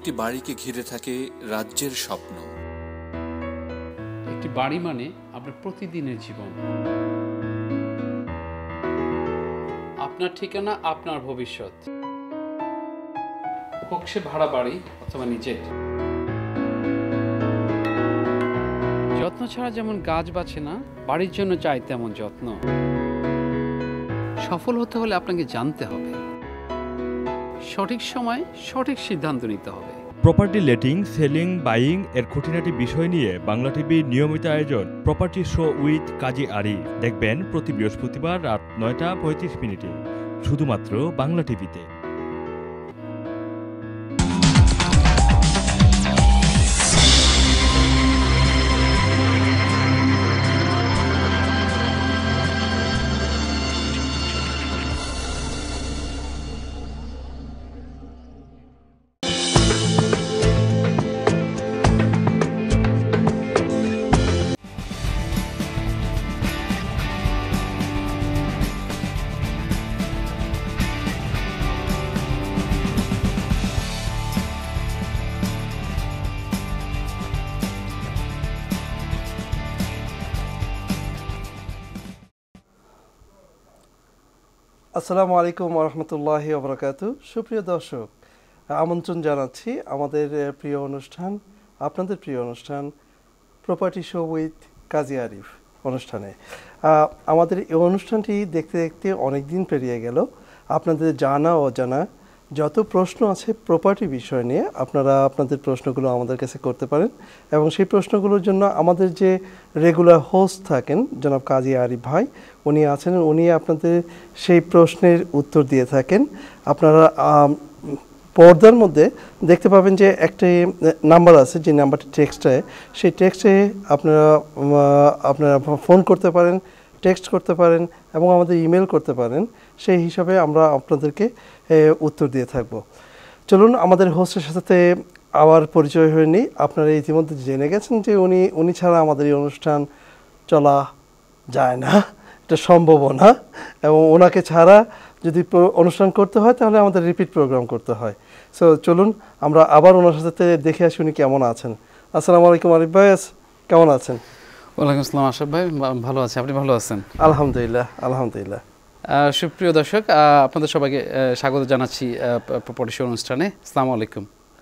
একটি বাড়িকে ঘিরে থাকে রাজ্যের স্বপ্ন। একটি বাড়ি মানে আপনার প্রতিদিনের জীবন, আপনার ঠিকানা, আপনার ভবিষ্যৎ, হোক সে ভাড়া বাড়ি অথবা নিজের। যত্ন ছাড়া যেমন গাছ বাঁচে না, বাড়ির জন্য চাই তেমন যত্ন। সফল হতে হলে আপনাকে জানতে হবে, সঠিক সময় সঠিক সিদ্ধান্ত নিতে হবে। প্রপার্টি লেটিং, সেলিং, বাইং এর খুঁটিনাটি বিষয় নিয়ে বাংলা টিভির নিয়মিত আয়োজন property show with Kazi Arif দেখবেন প্রতি বৃহস্পতিবার রাত ৯টা ৩৫ শুধুমাত্র বাংলা টিভিতে। আসসালামু আলাইকুম ওরহমতুল্লাহি ওবরাকাতু। সুপ্রিয় দর্শক, আমন্ত্রণ জানাচ্ছি আমাদের প্রিয় অনুষ্ঠান, আপনাদের প্রিয় অনুষ্ঠান property show with Kazi Arif অনুষ্ঠানে। আমাদের এই অনুষ্ঠানটি দেখতে দেখতে অনেক দিন পেরিয়ে গেল। আপনাদের জানা অজানা যত প্রশ্ন আছে প্রপার্টি বিষয় নিয়ে আপনারা আপনাদের প্রশ্নগুলো আমাদের কাছে করতে পারেন, এবং সেই প্রশ্নগুলোর জন্য আমাদের যে রেগুলার হোস্ট থাকেন জনাব কাজী আরিফ ভাই, উনি আছেন, উনি আপনাদের সেই প্রশ্নের উত্তর দিয়ে থাকেন। আপনারা পর্দার মধ্যে দেখতে পাবেন যে একটি নাম্বার আছে, যে নাম্বারটি টেক্সটে, সেই টেক্সটে আপনারা ফোন করতে পারেন, টেক্সট করতে পারেন এবং আমাদের ইমেল করতে পারেন। সেই হিসাবে আমরা আপনাদেরকে উত্তর দিয়ে থাকব। চলুন আমাদের হোস্টের সাথে আবার পরিচয় হয়নি। আপনারা ইতিমধ্যে জেনে গেছেন যে উনি ছাড়া আমাদের এই অনুষ্ঠান চলা যায় না, এটা সম্ভব না, এবং ওনাকে ছাড়া যদি অনুষ্ঠান করতে হয় তাহলে আমাদের রিপিট প্রোগ্রাম করতে হয়। সো চলুন আমরা আবার ওনার সাথে দেখে আসি উনি কেমন আছেন। আসসালামু আলাইকুম আরিফ ভাই, কেমন আছেন? ওয়ালাইকুম আসসালাম আশরাফ ভাই, ভালো আছি, আপনি ভালো আছেন? আলহামদুলিল্লাহ আলহামদুলিল্লাহ। সুপ্রিয় দর্শক, আপনাদের সবাইকে স্বাগত জানাচ্ছি প্রপার্টি শো অনুষ্ঠানে। আসসালামু আলাইকুম।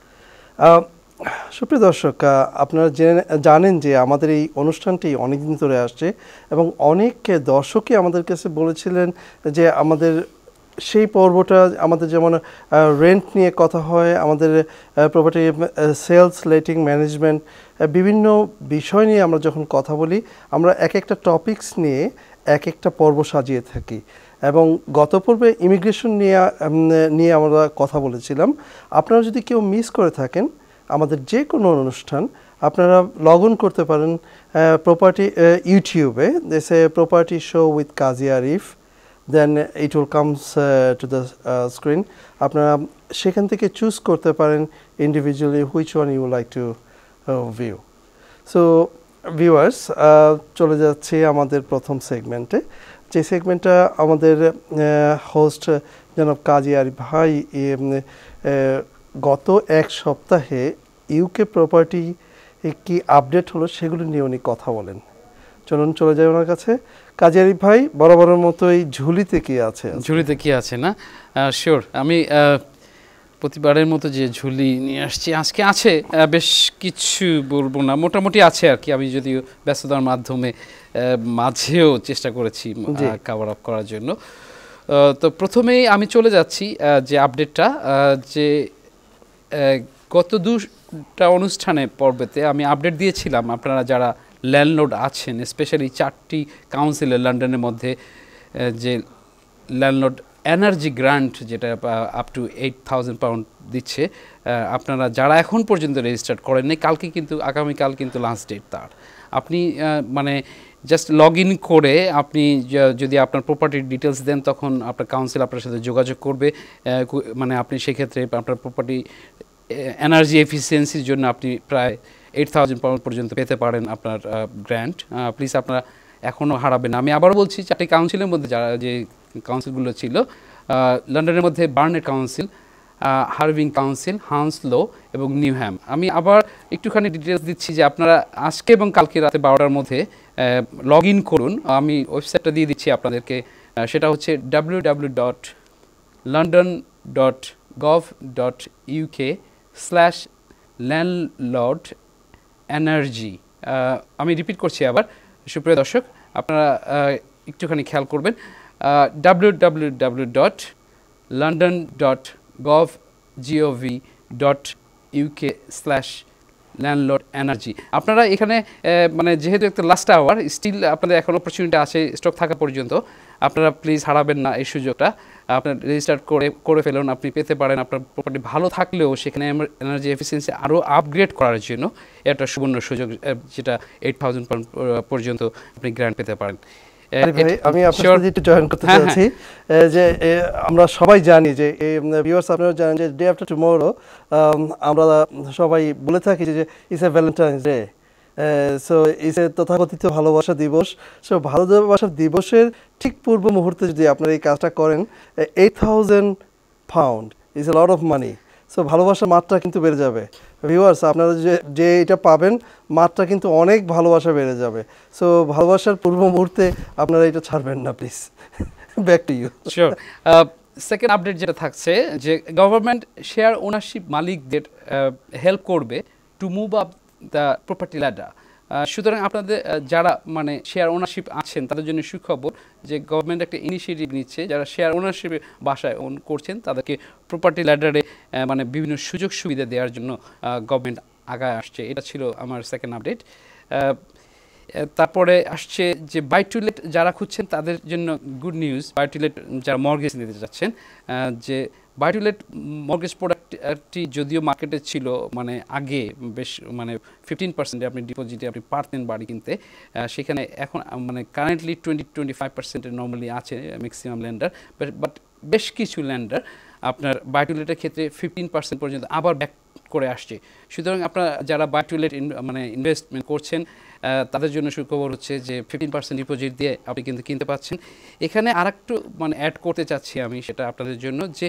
সুপ্রিয় দর্শক, আপনারা জানেন যে আমাদের এই অনুষ্ঠানটি অনেক দিন ধরে আসছে, এবং অনেক দর্শকই আমাদের কাছে বলেছিলেন যে আমাদের সেই পর্বটা, আমাদের যেমন রেন্ট নিয়ে কথা হয়, আমাদের প্রপার্টি সেলস, লেটিং, ম্যানেজমেন্ট, বিভিন্ন বিষয় নিয়ে আমরা যখন কথা বলি, আমরা এক একটা টপিকস নিয়ে এক একটা পর্ব সাজিয়ে থাকি। এবং গত পর্বে ইমিগ্রেশন নিয়ে আমরা কথা বলেছিলাম। আপনারা যদি কেউ মিস করে থাকেন আমাদের যে কোনো অনুষ্ঠান, আপনারা লগ ইন করতে পারেন প্রপার্টি ইউটিউবে, দেশে property show with Kazi Arif, then it will comes to the screen. আপনারা সেখান থেকে চুজ করতে পারেন individually which one you like to view. So viewers, চলে যাচ্ছি আমাদের প্রথম সেগমেন্টে, যে সেগমেন্টটা আমাদের হোস্ট জনাব কাজী আরিফ ভাই গত এক সপ্তাহে ইউকে প্রপার্টি কি আপডেট হলো সেগুলো নিয়ে উনি কথা বলেন। চলুন চলে যাই ওনার কাছে। কাজী আরিফ ভাই, বরাবরের মতোই ঝুলিতে কি আছে? ঝুলিতে কি আছে না, শিওর। আমি প্রতিবারের মতো যে ঝুলি নিয়ে আসছি আজকে আছে, বেশ কিছু বলবো না, মোটামুটি আছে আর কি। আমি যদিও ব্যস্ততার মাঝেও চেষ্টা করেছি কভার আপ করার জন্য। তো প্রথমেই আমি চলে যাচ্ছি যে আপডেটটা, যে গত দুটা অনুষ্ঠানে পর্বেতে আমি আপডেট দিয়েছিলাম। আপনারা যারা ল্যান্ডলর্ড আছেন, স্পেশালি 4টি কাউন্সিলে লন্ডনের মধ্যে যে ল্যান্ডলর্ড এনার্জি গ্রান্ট, যেটা আপ টু 8,000 পাউন্ড দিচ্ছে, আপনারা যারা এখন পর্যন্ত রেজিস্টার করেননি, আগামীকাল কিন্তু লাস্ট ডেট তার। আপনি মানে জাস্ট লগ ইন করে আপনি যদি আপনার প্রপার্টির ডিটেলস দেন, তখন আপনার কাউন্সিল আপনার সাথে যোগাযোগ করবে। মানে আপনি সেক্ষেত্রে আপনার প্রপার্টি এনার্জি এফিসিয়েন্সির জন্য আপনি প্রায় 8,000 পাউন্ড পর্যন্ত পেতে পারেন আপনার গ্র্যান্ট। প্লিজ আপনারা এখনও হারাবেন না। আমি আবারও বলছি, 4টি কাউন্সিলের মধ্যে যে কাউন্সিলগুলো ছিল, লন্ডনের মধ্যে Barnet council, Havering council, Hounslow এবং নিউহ্যাম। আমি আবার একটুখানি ডিটেলস দিচ্ছি যে আপনারা আজকে এবং কালকে রাতে 12টার মধ্যে লগ ইন করুন। আমি ওয়েবসাইটটা দিয়ে দিচ্ছি আপনাদেরকে, সেটা হচ্ছে www.london.gov.uk/landlord-energy। আমি রিপিট করছি আবার, সুপ্রিয় দর্শক আপনারা একটুখানি খেয়াল করবেন, www.london.gov.uk/landlord-energy। আপনারা এখানে মানে যেহেতু একটা লাস্ট আওয়ার, স্টিল আপনাদের এখন অপরচুনিটি আছে স্টক থাকা পর্যন্ত, আপনারা প্লিজ হারাবেন না এই সুযোগটা। আপনার রেজিস্টার করে ফেলুন, আপনি পেতে পারেন। আপনার প্রপার্টি ভালো থাকলেও সেখানে এনার্জি এফিসিয়েন্সি আরও আপগ্রেড করার জন্য একটা সুবর্ণ সুযোগ, যেটা 8,000 পাউন্ড পর্যন্ত আপনি গ্র্যান্ট পেতে পারেন। আমি আপনার সাথে একটু জয়েন করতে চাচ্ছি যে আমরা সবাই জানি যে ভিউয়ার্স আপনারা জানেন যে ডে আফটার টুমরো আমরা সবাই বলে থাকি যে it's a Valentine's Day, so it's a তথাকথিত ভালোবাসা দিবস। সো ভালোবাসা দিবসের ঠিক পূর্ব মুহূর্তে যদি আপনারা এই কাজটা করেন, 8,000 pound is a lot of money. So ভালোবাসার মাত্রা কিন্তু বেড়ে যাবে ভিউয়ার্স, আপনারা যে এটা পাবেন মাত্রা কিন্তু অনেক ভালোবাসা বেড়ে যাবে। সো ভালোবাসার পূর্ব মুহূর্তে আপনারা এটা ছাড়বেন না please. Back to you. Sure. Second update যেটা থাকছে যে গভর্নমেন্ট শেয়ার ওনারশিপ মালিকদের হেল্প করবে to move up the property ladder. সুতরাং আপনাদের যারা মানে শেয়ার ওনারশিপ আছেন তাদের জন্য সুখবর যে গভর্নমেন্ট একটা ইনিশিয়েটিভ নিচ্ছে, যারা শেয়ার ওনারশিপে বাসায় ওন করছেন তাদেরকে প্রপার্টি ল্যাডারে মানে বিভিন্ন সুযোগ সুবিধা দেওয়ার জন্য গভর্নমেন্ট আগায় আসছে। এটা ছিল আমার সেকেন্ড আপডেট। তারপরে আসছে যে বাই টু লেট যারা খুঁজছেন তাদের জন্য good news. Buy to let যারা মর্গেজ নিতে যাচ্ছেন, যে বাই টু লেট মর্গেজ প্রোডাক্টটি যদিও মার্কেটে ছিল মানে আগে বেশ মানে 15% আপনি ডিপোজিটে আপনি পারতেন বাড়ি কিনতে, সেখানে এখন মানে কারেন্টলি 20-25% নর্মালি আছে ম্যাক্সিমাম ল্যান্ডার, বাট বেশ কিছু ল্যান্ডার আপনার বাই টু লেটের ক্ষেত্রে 15% পর্যন্ত আবার ব্যাক করে আসছে। সুতরাং আপনারা যারা বাই টু লেট মানে ইনভেস্টমেন্ট করছেন তাদের জন্য সুখবর হচ্ছে যে 15% ডিপোজিট দিয়ে আপনি কিন্তু কিনতে পাচ্ছেন। এখানে আরেকটু মানে অ্যাড করতে চাচ্ছি আমি সেটা আপনাদের জন্য, যে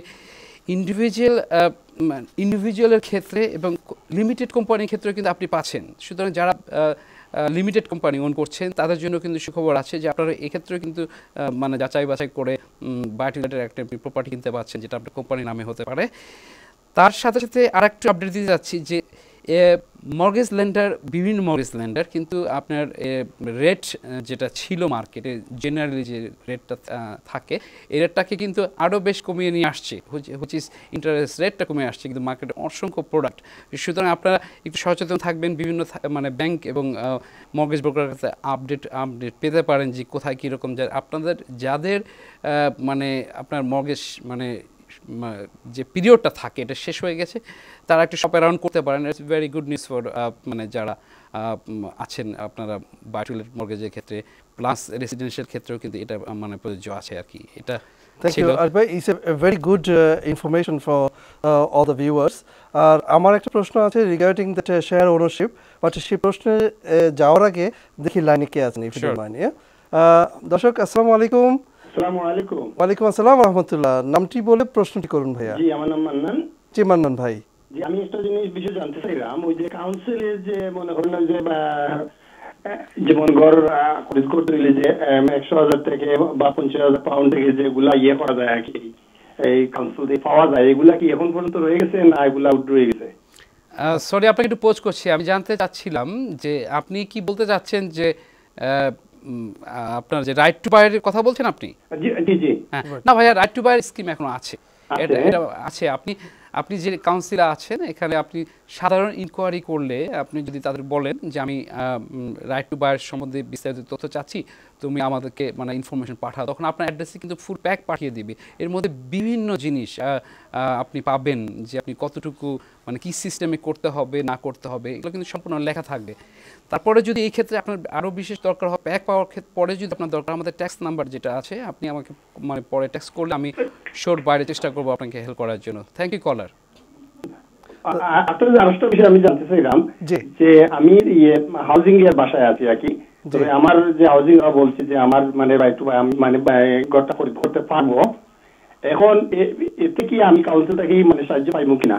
ইন্ডিভিজুয়ালের ক্ষেত্রে এবং লিমিটেড কোম্পানির ক্ষেত্রে কিন্তু আপনি পাচ্ছেন। সুতরাং যারা লিমিটেড কোম্পানি ওন করছেন তাদের জন্য কিন্তু সুখবর আছে যে আপনারা এক্ষেত্রেও কিন্তু মানে যাচাই বাছাই করে বাই টু লেটের একটা প্রপার্টি কিনতে পাচ্ছেন, যেটা আপনার কোম্পানির নামে হতে পারে। তার সাথে সাথে আরেকটু আপডেট দিতে যাচ্ছি যে মর্গেজ লেন্ডার, বিভিন্ন মর্গেজ লেন্ডার কিন্তু আপনার রেট যেটা ছিল মার্কেটে জেনারেলি যে রেটটা থাকে এই রেটটাকে কিন্তু আরও বেশ কমিয়ে নিয়ে আসছে, হুইচ ইজ ইন্টারেস্ট রেটটা কমে আসছে কিন্তু মার্কেটে অসংখ্য প্রোডাক্ট। সুতরাং আপনারা একটু সচেতন থাকবেন, বিভিন্ন মানে ব্যাংক এবং মর্গেজ ব্রোকারের কাছে আপডেট পেতে পারেন যে কোথায় কীরকম আপনাদের যাদের মানে আপনার মর্গেজ মানে যে পিরিয়ডটা থাকে এটা শেষ হয়ে গেছে তারা একটু শপ অ্যারাউন্ড করতে পারেন। It's very good news for মানে যারা আছেন আপনারা বাই টু লেট মর্গেজের ক্ষেত্রে প্লাস রেসিডেন্সিয়াল ক্ষেত্রেও কিন্তু এটা মানে প্রযোজ্য আছে আর কি। এটা থ্যাংক ইউ আরিফ ভাই, it's a very good information for all the viewers. আর আমার একটা প্রশ্ন আছে regarding that share ownership, but সেই প্রশ্নে যাওয়ার আগে দেখি লাইনে কে আছেন। দর্শক আসসালামু আলাইকুম। আসসালামু আলাইকুম। ওয়ালাইকুম আসসালাম ওয়া রাহমাতুল্লাহ। নামটি বলে প্রশ্নটি করুন ভাইয়া। জি আমার নাম মান্নান। জি মান্নান ভাই। জি আমি একটা জিনিস বিষয় জানতে চাইলাম, ওই যে কাউন্সিলের যে মনে করেন যে যেমন ঘর খরিদ করতে হলে যে 100,000 থেকে বা 50,000 পাউন্ড থেকে যেগুলা করা যায় আর কি, এই কাউন্সিল দিয়ে পাওয়া যায়, এগুলা কি এখন পর্যন্ত রয়ে গেছে না এগুলা আউট রয়ে গেছে? সরি আপনাকে একটু পোজ করছি, আমি জানতে চাচ্ছিলাম যে আপনি কি বলতে চাচ্ছেন যে আপনার যে রাইট টু বায়ের কথা বলছেন আপনি? জি জি। না ভাইয়া, রাইট টু বায়ের স্কিম এখনো আছে, এটা আছে। আপনি যে কাউন্সিলে আছেন এখানে আপনি সাধারণ ইনকোয়ারি করলে আপনি যদি তাদের বলেন যে আমি রাইট টু বায়ের সম্বন্ধে বিস্তারিত তথ্য চাচ্ছি, তুমি আমাদেরকে মানে ইনফরমেশন পাঠাও, তখন আপনার অ্যাড্রেসে কিন্তু ফুল প্যাক পাঠিয়ে দিবে। এর মধ্যে বিভিন্ন জিনিস আপনি পাবেন যে আপনি কতটুকু মানে কি সিস্টেমে করতে হবে না করতে হবে এগুলো কিন্তু সম্পূর্ণ লেখা থাকবে। তারপরে যদি এই ক্ষেত্রে আপনার আরও বিশেষ দরকার হয় প্যাক পাওয়ার ক্ষেত্রে পরে যদি আপনার দরকার, আমাদের ট্যাক্স নাম্বার যেটা আছে আপনি আমাকে মানে পরে ট্যাক্স করলে আমি শোর বাইরে চেষ্টা করবো আপনাকে হেল্প করার জন্য। Thank you caller. আপনাদের আরেকটা বিষয় আমি জানতে চাইলাম যে আমি হাউজিং এর বাসায় আছি আর কি, তবে আমার যে হাউজিং বলছি যে আমার মানে রাইট টু মানে ঘরটা করতে পারবো, এখন এতে কি আমি কাউন্সিল থেকে মানে সাহায্য পাইবো কিনা?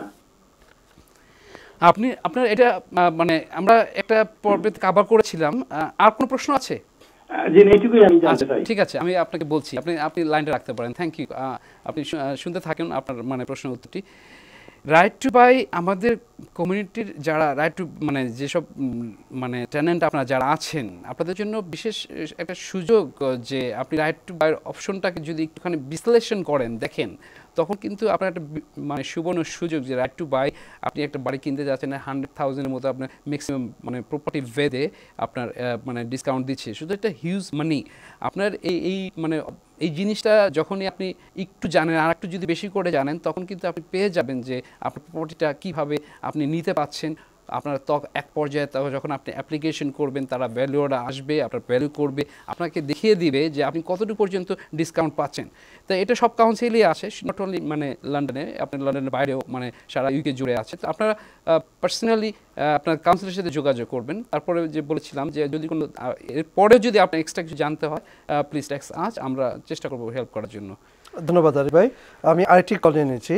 আপনার এটা মানে আমরা একটা পর্বে কভার করেছিলাম। আর কোনো প্রশ্ন আছে? যে এইটুকুই আমি জানতে চাই। ঠিক আছে, আমি আপনাকে বলছি, আপনি লাইনটা রাখতে পারেন। Thank you. আপনি শুনতে থাকেন আপনার মানে প্রশ্নের উত্তরটি। রাইট টু বাই আমাদের কমিউনিটির যারা রাইট টু মানে যেসব মানে টেনেন্ট আপনারা যারা আছেন, আপনাদের জন্য বিশেষ একটা সুযোগ যে আপনি রাইট টু বাই অপশনটাকে যদি একটুখানি বিশ্লেষণ করেন দেখেন, তখন কিন্তু আপনার একটা মানে সুবর্ণ সুযোগ যে রাইট টু বাই আপনি একটা বাড়ি কিনতে যাচ্ছেন 100,000-এর মতো আপনার ম্যাক্সিমাম মানে প্রপার্টি ভেদে আপনার মানে ডিসকাউন্ট দিচ্ছে, শুধু একটা হিউজ মানি। আপনার এই মানে এই জিনিসটা যখনই আপনি একটু জানেন আর একটু যদি বেশি করে জানেন, তখন কিন্তু আপনি পেয়ে যাবেন যে আপনার প্রপার্টিটা কীভাবে আপনি নিতে পারছেন। আপনার এক পর্যায়ে যখন আপনি অ্যাপ্লিকেশন করবেন, তারা ভ্যালুয়াররা আসবে, আপনার ভ্যালু করবে, আপনাকে দেখিয়ে দিবে যে আপনি কতটুকু পর্যন্ত ডিসকাউন্ট পাচ্ছেন। তো এটা সব কাউন্সিলই আছে, নট অনলি মানে লন্ডনে, আপনার লন্ডনের বাইরেও মানে সারা ইউকে জুড়ে আছে। তো আপনারা পার্সোনালি আপনার কাউন্সিলের সাথে যোগাযোগ করবেন। তারপরে যে বলেছিলাম যে যদি কোনো এরপরেও যদি আপনার এক্সট্রা কিছু জানতে হয় প্লিজ টেক্সট আজ, আমরা চেষ্টা করবো হেল্প করার জন্য। ধন্যবাদ আরিফ ভাই। আমি আরেকটি কল নিয়ে নিচ্ছি।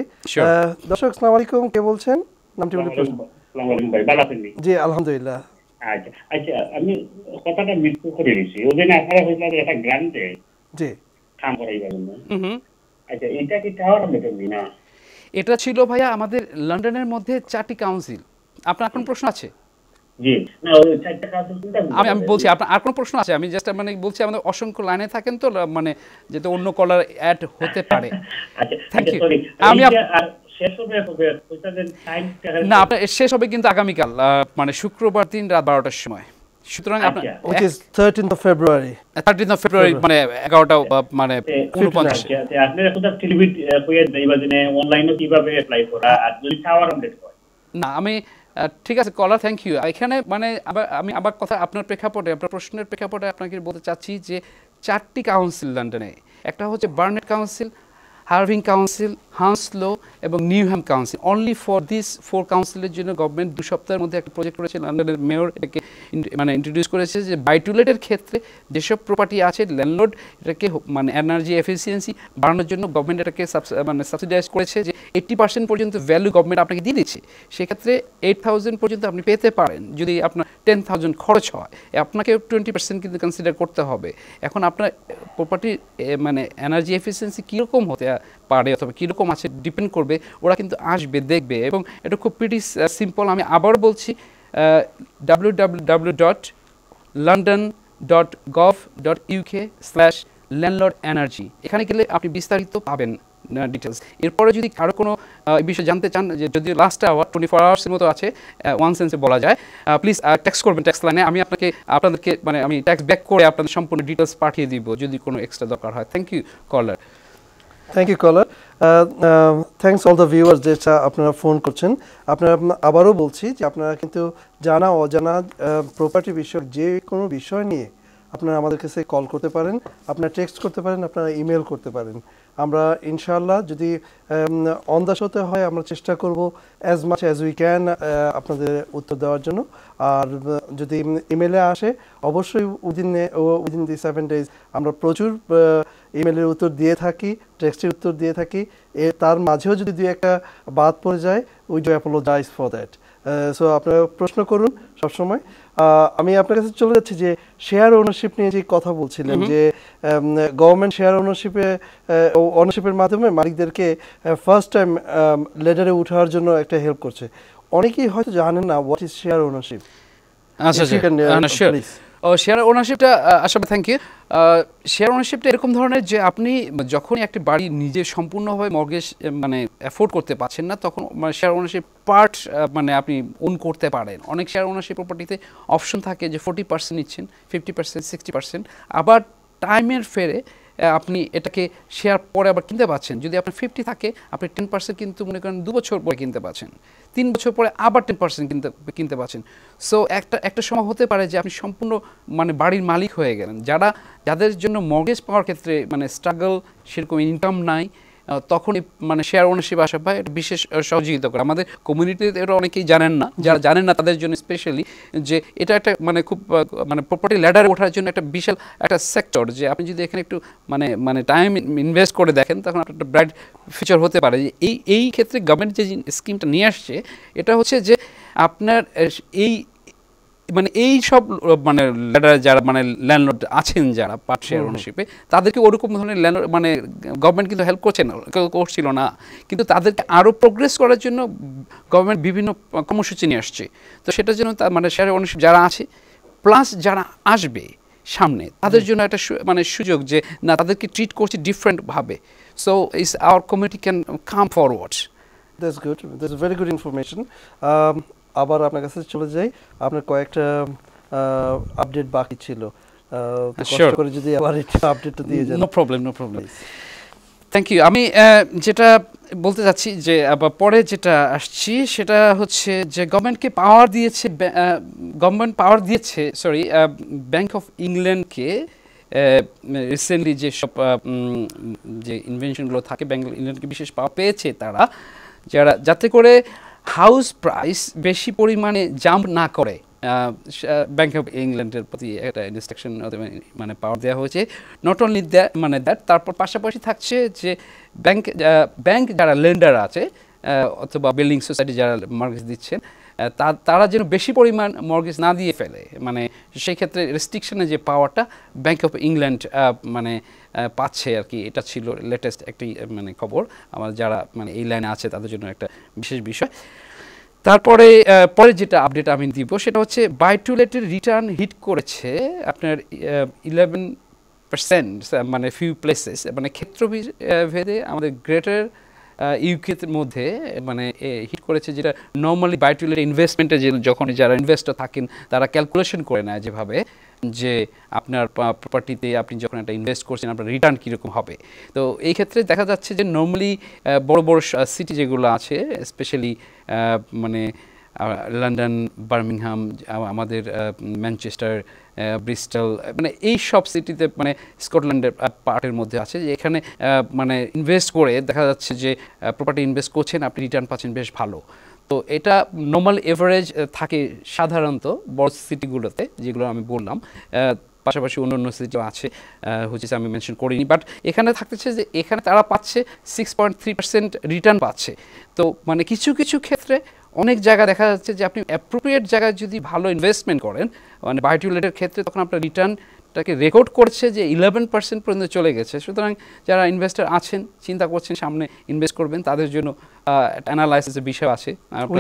দর্শক আসসালামু আলাইকুম, কে বলছেন? নামটি বলে প্রশ্ন। ভাই ভালো আছেন? জি আলহামদুলিল্লাহ। আচ্ছা আচ্ছা, আমি কথাটা মৃত্যু করে দিচ্ছি ওই দিন আপনারা হয়েছিল একটা গ্রান্টে জি কাম করাইবার জন্য। আচ্ছা, এটা কি টাওয়ার মেটাবি না? এটা ছিল ভাইয়া আমাদের লন্ডনের মধ্যে 4টি কাউন্সিল। আপনার কোন প্রশ্ন আছে? জি না, ওই 4টা কাউন্সিল কোনটা? আমি বলছি আপনার আর কোন প্রশ্ন আছে? আমি জাস্ট মানে বলছি আমাদের অসংখ্য লাইনে থাকেন তো মানে যেটা অন্য কলার অ্যাড হতে পারে। আচ্ছা থ্যাংক ইউ। সরি, আমি শেষ হবে ওইটাদের টাইম না, আপনার শেষ হবে কিন্তু আগামীকাল মানে শুক্রবার দিন রাত 12টার সময়। সুতরাং আপনার which is 13th of February 13th of February মানে 11টা মানে 49। আপনারা কোথা টেলিভিড কইয়া দেইবা দিনে অনলাইনে কিভাবে অ্যাপ্লাই করা আর যদি টাওয়ার আপডেট হয় না আমি ঠিক আছে কলার, থ্যাংক ইউ। এখানে মানে আমি আবার কথা আপনার প্রেক্ষাপটে আপনার প্রশ্নের প্রেক্ষাপটে আপনাকে বলতে চাচ্ছি যে 4টি কাউন্সিল লন্ডনে, একটা হচ্ছে Barnet council, Havering council, Hounslow এবং Newham council. Only for this 4 কাউন্সিলের জন্য গভর্নমেন্ট 2 সপ্তাহের মধ্যে একটা প্রজেক্ট করেছে, লন্ডনের মেয়র এটাকে মানে ইন্ট্রোডিউস করেছে যে বাই টু লেটের ক্ষেত্রে যেসব প্রপার্টি আছে ল্যান্ডলর্ড এটাকে মানে এনার্জি এফিসিয়েন্সি বাড়ানোর জন্য গভর্নমেন্ট এটাকে মানে সাবসিডাইজ করেছে যে 80% পর্যন্ত ভ্যালু গভর্নমেন্ট আপনাকে দিয়ে দিচ্ছে। সেক্ষেত্রে 8,000 পর্যন্ত আপনি পেতে পারেন যদি আপনার 10,000 খরচ হয়। আপনাকে 20% কিন্তু কনসিডার করতে হবে। এখন আপনার প্রপার্টি মানে এনার্জি এফিসিয়েন্সি কীরকম হতে পারে অথবা কীরকম আছে ডিপেন্ড করবে, ওরা কিন্তু আসবে দেখবে এবং এটা খুব প্রিটি সিম্পল। আমি আবার বলছি www.london.gov.uk/landlordenergy, এখানে গেলে আপনি বিস্তারিত পাবেন ডিটেলস। এরপরে যদি কারো কোনো বিষয় জানতে চান, যে যদিও লাস্ট আওয়ার 24 আওয়ার্সের মতো আছে ওয়ান সেন্সে বলা যায়, প্লিজ টেক্সট করবেন টেক্সট লাইনে, আমি আপনাদেরকে মানে আমি টেক্সট ব্যাক করে আপনাদের সম্পূর্ণ ডিটেলস পাঠিয়ে দিব যদি কোনো এক্সট্রা দরকার হয়। Thank you caller. Thank you caller. Thanks all the viewers যে আপনারা ফোন করছেন। আপনারা আবারও বলছি যে আপনারা কিন্তু জানা অজানা প্রপার্টি বিষয়ক যে কোনো বিষয় নিয়ে আপনারা আমাদের কাছে কল করতে পারেন, আপনারা টেক্সট করতে পারেন, আপনারা ইমেল করতে পারেন। আমরা ইনশাআল্লাহ যদি অন দ্য শোতে হয় আমরা চেষ্টা করব as much as we can আপনাদের উত্তর দেওয়ার জন্য। আর যদি ইমেলে আসে অবশ্যই উইদিন দি 7 days আমরা প্রচুর ইমেলের উত্তর দিয়ে থাকি, টেক্সটের উত্তর দিয়ে থাকি। তার মাঝেও যদি দুই একটা বাদ পড়ে যায়, we do apologise for that. So আপনারা প্রশ্ন করুন সবসময়। আমি আপনার কাছে চলে যাচ্ছি যে শেয়ার ওনারশিপ নিয়ে যে কথা বলছিলেন, যে গভর্নমেন্ট শেয়ার ওনারশিপের মাধ্যমে মালিকদেরকে ফার্স্ট টাইম লেডারে ওঠার জন্য একটা হেল্প করছে। অনেকেই হয়তো জানেন না what is share ownership. Share ওনারশিপটা আসলে থ্যাংক ইউ। শেয়ার ওনারশিপটা এরকম ধরনের যে আপনি যখনই একটি বাড়ি নিজে সম্পূর্ণভাবে মর্গেজ মানে অ্যাফোর্ড করতে পারছেন না, তখন মানে শেয়ার ওনারশিপ পার্ট মানে আপনি ওন করতে পারেন। অনেক শেয়ার ওনারশিপ প্রপার্টিতে অপশন থাকে যে 40% নিচ্ছেন, 50%, 60%, আবার টাইমের ফেরে আপনি এটাকে শেয়ার পরে আবার কিনতে পাচ্ছেন। যদি আপনার 50 থাকে আপনি 10% কিন্তু মনে করেন 2 বছর পরে কিনতে পাচ্ছেন, 3 বছর পরে আবার 10% কিনতে পাচ্ছেন। সো একটা সময় হতে পারে যে আপনি সম্পূর্ণ মানে বাড়ির মালিক হয়ে গেলেন। যাদের জন্য মর্গেজ পাওয়ার ক্ষেত্রে মানে স্ট্রাগল, সেরকম ইনকাম নাই, তখনই মানে শেয়ার ওনারশিপ আসা বা এটা বিশেষ সহযোগিতা করে। আমাদের কমিউনিটিতে এটা অনেকেই জানেন না, যারা জানেন না তাদের জন্য স্পেশালি যে এটা একটা মানে খুব মানে প্রপার্টি ল্যাডারে ওঠার জন্য একটা বিশাল একটা সেক্টর, যে আপনি যদি এখানে একটু মানে টাইম ইনভেস্ট করে দেখেন তখন আপনার একটা ব্রাইট ফিউচার হতে পারে। যে এই ক্ষেত্রে গভর্নমেন্ট যে স্কিমটা নিয়ে আসছে এটা হচ্ছে যে আপনার এই সব মানে যারা মানে ল্যান্ডলর্ড আছেন যারা পার্ট শেয়ার ওনারশিপে, তাদেরকে ওরকম ধরনের ল্যান্ডলর্ড মানে গভর্নমেন্ট কিন্তু হেল্প করছিল না, কিন্তু তাদেরকে আরও প্রোগ্রেস করার জন্য গভর্নমেন্ট বিভিন্ন কর্মসূচি নিয়ে আসছে। তো সেটার জন্য মানে শেয়ার ওনারশিপ যারা আছে প্লাস যারা আসবে সামনে তাদের জন্য একটা মানে সুযোগ যে না তাদেরকে ট্রিট করছে ডিফারেন্টভাবে। So is our community can come forward. That's good, that's very good information. আবার আপনার কাছে চলে যাই, আপনার কয়েকটা আপডেট বাকি ছিল, কষ্ট করে যদি আবার একটু আপডেটটা দিয়ে যান। No problem, no problem, thank you. আমি যেটা বলতে চাচ্ছি যে আবার পরে যেটা আসছি সেটা হচ্ছে যে গভর্নমেন্ট পাওয়ার দিয়েছে ব্যাংক অফ ইংল্যান্ডকে রিসেন্টলি যেসব যে ইনভেনশনগুলো থাকে ব্যাংক অফ ইংল্যান্ডকে বিশেষ পাওয়ার পেয়েছে তারা, যাতে করে হাউস প্রাইস বেশি পরিমাণে জাম্প না করে। ব্যাংক অফ ইংল্যান্ডের প্রতি একটা ইনস্ট্রাকশন মানে পাওয়ার দেওয়া হয়েছে। নট অনলি দ্যাট তারপর পাশাপাশি থাকছে যে ব্যাংক যারা লেন্ডার আছে অথবা বিল্ডিং সোসাইটি যারা মর্গেজ দিচ্ছেন তারা যেন বেশি পরিমাণ মর্গেজ না দিয়ে ফেলে, মানে সেই ক্ষেত্রে রেস্ট্রিকশনের যে পাওয়ারটা ব্যাংক অফ ইংল্যান্ড মানে পাচ্ছে আর কি। এটা ছিল লেটেস্ট একটি মানে খবর আমার যারা মানে এই লাইনে আছে তাদের জন্য একটা বিশেষ বিষয়। তারপরে পরে যেটা আপডেট আমি দিব সেটা হচ্ছে বাই টু লেটের রিটার্ন হিট করেছে আপনার 11% মানে ফিউ প্লেসেস, মানে ক্ষেত্রভেদে আমাদের গ্রেটার ইউকের মধ্যে মানে হিট করেছে, যেটা নর্মালি বাই টু লেট ইনভেস্টমেন্টে যখন যারা ইনভেস্টর থাকেন তারা ক্যালকুলেশন করে নেয় যেভাবে যে আপনার প্রপার্টিতে আপনি যখন একটা ইনভেস্ট করছেন আপনার রিটার্ন কীরকম হবে। তো এই ক্ষেত্রে দেখা যাচ্ছে যে নর্মালি বড় বড় সিটি যেগুলো আছে স্পেশালি মানে লন্ডন, বার্মিংহাম, আমাদের ম্যানচেস্টার, ব্রিস্টল, মানে এই সব সিটিতে মানে স্কটল্যান্ডের পার্টের মধ্যে আছে যে এখানে মানে ইনভেস্ট করে দেখা যাচ্ছে যে প্রপার্টি ইনভেস্ট করছেন আপনি রিটার্ন পাচ্ছেন বেশ ভালো। তো এটা নর্মাল এভারেজ থাকে সাধারণত বড় সিটিগুলোতে যেগুলো আমি বললাম, পাশাপাশি অন্য সিটিও আছে হচ্ছে আমি মেনশন করিনি, বাট এখানে থাকতেছে যে এখানে তারা পাচ্ছে 6.3% রিটার্ন পাচ্ছে। তো মানে কিছু কিছু ক্ষেত্রে অনেক জায়গা দেখা যাচ্ছে যে আপনি অ্যাপ্রোপ্রিয়েট জায়গায় যদি ভালো ইনভেস্টমেন্ট করেন মানে বাই টু লেটের ক্ষেত্রে তখন আপনার রিটার্নটাকে রেকর্ড করছে যে 11% পর্যন্ত চলে গেছে। সুতরাং যারা ইনভেস্টর আছেন চিন্তা করছেন সামনে ইনভেস্ট করবেন তাদের জন্য অ্যানালাইসিসের বিষয় আছে।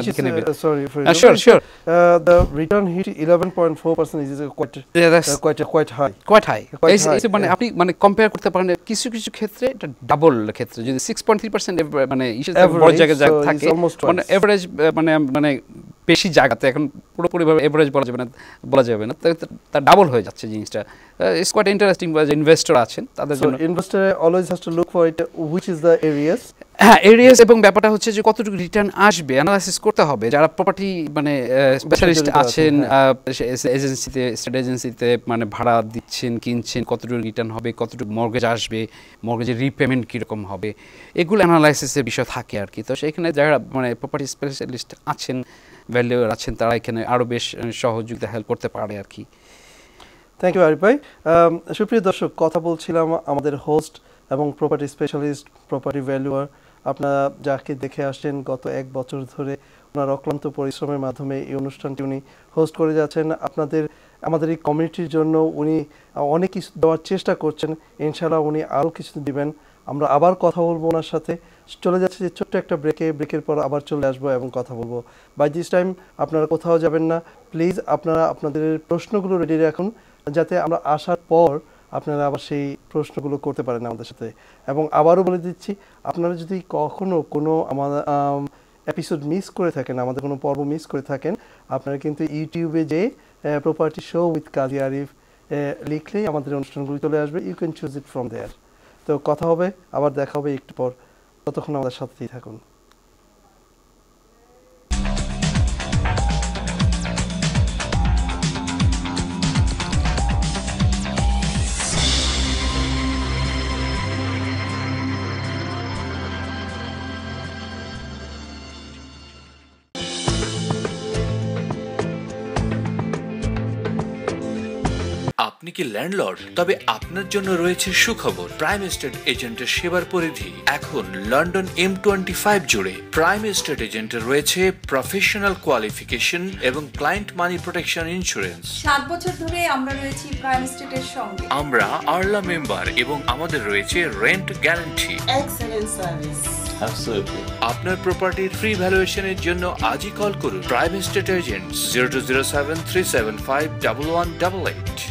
The return hit 11.4% is quite high. মানে আপনি মানে কম্পেয়ার করতে পারেন কিছু কিছু ক্ষেত্রে এটা ডাবল ক্ষেত্রে যদি 6.3% মানে বড় জায়গায় থাকে মানে এভারেজ মানে বেশি জায়গাতে এখন পুরোপুরিভাবে এভারেজ বলা যাবে না তার ডাবল হয়ে যাচ্ছে জিনিসটা। ইটস কোয়াইট ইন্টারেস্টিং যে ইনভেস্টর আছেন তাদের জন্য। Investor always has to look for it which is the areas. হ্যাঁ, এরিয়াস এবং ব্যাপারটা হচ্ছে যে কতটুকু রিটার্ন আসবে অ্যানালাইসিস করতে হবে। যারা প্রপার্টি মানে স্পেশালিস্ট আছেন এজেন্সিতে, স্টেট এজেন্সিতে মানে ভাড়া দিচ্ছেন কিনছেন, কতটুকু রিটার্ন হবে, কতটুকু মর্গেজ আসবে, মর্গেজের রিপেমেন্ট কীরকম হবে, এগুলো অ্যানালাইসিসের বিষয় থাকে আর কি। তো সেইখানে যারা মানে প্রপার্টি স্পেশালিস্ট আছেন, ভ্যালুয়ার আছেন, তারা এখানে আরও বেশ সহযোগিতা হেল্প করতে পারে আর কি। থ্যাংক ইউ আরিফ ভাই। সুপ্রিয় দর্শক, কথা বলছিলাম আমাদের হোস্ট এবং প্রপার্টি স্পেশালিস্ট, প্রপার্টি ভ্যালুয়ার, আপনারা যাকে দেখে আসছেন গত 1 বছর ধরে ওনার অক্লান্ত পরিশ্রমের মাধ্যমে এই অনুষ্ঠানটি উনি হোস্ট করে যাচ্ছেন। আমাদের এই কমিউনিটির জন্য উনি অনেক কিছু দেওয়ার চেষ্টা করছেন, ইনশাআল্লাহ উনি আরও কিছু দিবেন। আমরা আবার কথা বলবো ওনার সাথে। চলে যাচ্ছে যে ছোট্ট একটা ব্রেকের পর আবার চলে আসবো এবং কথা বলবো। বাই দিস টাইম আপনারা কোথাও যাবেন না, প্লিজ আপনারা আপনাদের প্রশ্নগুলো রেডি রাখুন যাতে আমরা আসার পর আপনারা আবার সেই প্রশ্নগুলো করতে পারেন আমাদের সাথে। এবং আবারও বলে দিচ্ছি, আপনারা যদি কখনও কোনো আমাদের এপিসোড মিস করে থাকেন, আমাদের কোনো পর্ব মিস করে থাকেন, আপনারা কিন্তু ইউটিউবে যে property show with Kazi Arif লিখলেই আমাদের অনুষ্ঠানগুলি চলে আসবে। You can choose it from there. তো কথা হবে, আবার দেখা হবে একটু পর, ততক্ষণ আমাদের সাথেই থাকুন। আপনি কি ল্যান্ডলর্ড? তবে আপনার জন্য রয়েছে সুখবর। প্রাইম এস্টেট এজেন্টের সেবার পরিধি এখন লন্ডন M25 জুড়ে। প্রাইম এস্টেট এজেন্টের রয়েছে প্রফেশনাল কোয়ালিফিকেশন এবং ক্লায়েন্ট মানি প্রোটেকশন ইন্স্যুরেন্স। 7 বছর ধরে আমরা রয়েছি প্রাইম এস্টেটের সঙ্গে। আমরা আরলা মেম্বার এবং আমাদের রয়েছে রেন্ট গ্যারান্টি। Excellent service. আপনার প্রপার্টির ফ্রি ভ্যালুয়েশনের জন্য আজই কল করুন প্রাইম এস্টেট এজেন্টস 0207-375-1188।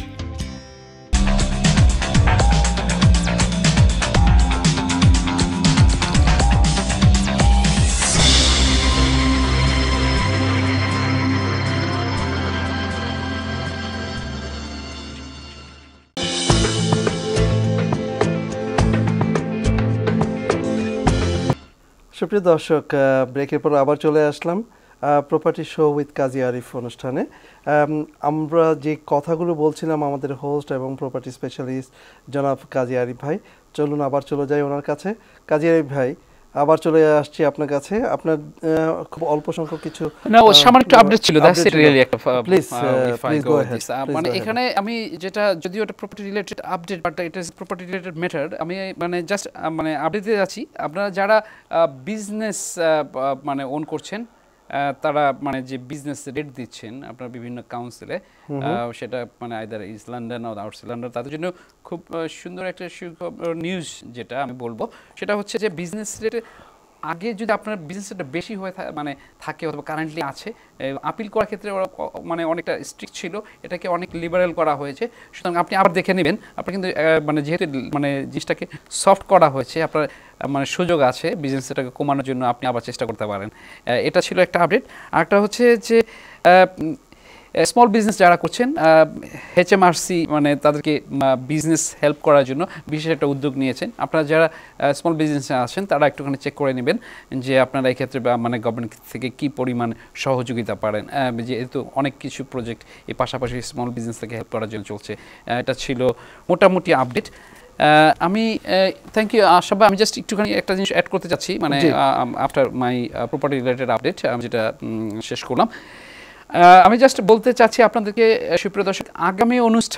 সুপ্রিয় দর্শক, ব্রেকের পর আবার চলে আসলাম property show with Kazi Arif অনুষ্ঠানে। আমরা যে কথাগুলো বলছিলাম আমাদের হোস্ট এবং প্রপার্টি স্পেশালিস্ট জনাব কাজী আরিফ ভাই, চলুন আবার চলে যাই ওনার কাছে। কাজী আরিফ ভাই, আবার চলে আসছি আপনার কাছে। আপনার খুব অল্প সংখ্যক কিছু সামান্য একটু আপডেট ছিল, দ্যাটস ইট রিয়েলি। একটা প্লিজ গো অ্যাহেড। মানে এখানে আমি যেটা, যদিও এটা property related update, but it is property related matter, আমি মানে জাস্ট মানে আপডেট দিতে যাচ্ছি। আপনারা যারা বিজনেস মানে ওন করছেন, তারা মানে যে বিজনেস রেট দিচ্ছেন আপনার বিভিন্ন কাউন্সিলে, সেটা মানে either East London or outside London, তাদের জন্য খুব সুন্দর একটা নিউজ যেটা আমি বলবো সেটা হচ্ছে যে বিজনেস রেটে আগে যদি আপনার বিজনেসটা বেশি হয়ে মানে থাকে অথবা কারেন্টলি আছে, আপিল করার ক্ষেত্রে ওরা মানে অনেকটা স্ট্রিক্ট ছিল, এটাকে অনেক লিবারেল করা হয়েছে। সুতরাং আপনি আবার দেখে নেবেন, আপনার কিন্তু মানে যেহেতু মানে জিনিসটাকে সফট করা হয়েছে, আপনার মানে সুযোগ আছে বিজনেসটাকে কমানোর জন্য, আপনি আবার চেষ্টা করতে পারেন। এটা ছিল একটা আপডেট। আরেকটা হচ্ছে যে স্মল বিজনেস যারা করছেন, HMRC মানে তাদেরকে বিজনেস হেল্প করার জন্য বিশেষ একটা উদ্যোগ নিয়েছেন। আপনারা যারা স্মল বিজনেসে আছেন তারা একটুখানি চেক করে নেবেন যে আপনারা এই ক্ষেত্রে মানে গভর্নমেন্ট থেকে কী পরিমাণ সহযোগিতা পারেন, যেহেতু অনেক কিছু প্রজেক্ট এই পাশাপাশি স্মল বিজনেস থেকে হেল্প করার জন্য চলছে। এটা ছিল মোটামুটি আপডেট। আমি থ্যাংক ইউ আশরাফ ভাই, আমি জাস্ট একটুখানি একটা জিনিস অ্যাড করতে চাচ্ছি, মানে after my property related update আমি যেটা শেষ করলাম। আমি জাস্ট বলতে চাচ্ছি আপনাদেরকে, সুপ্রিয় দর্শক, আগামী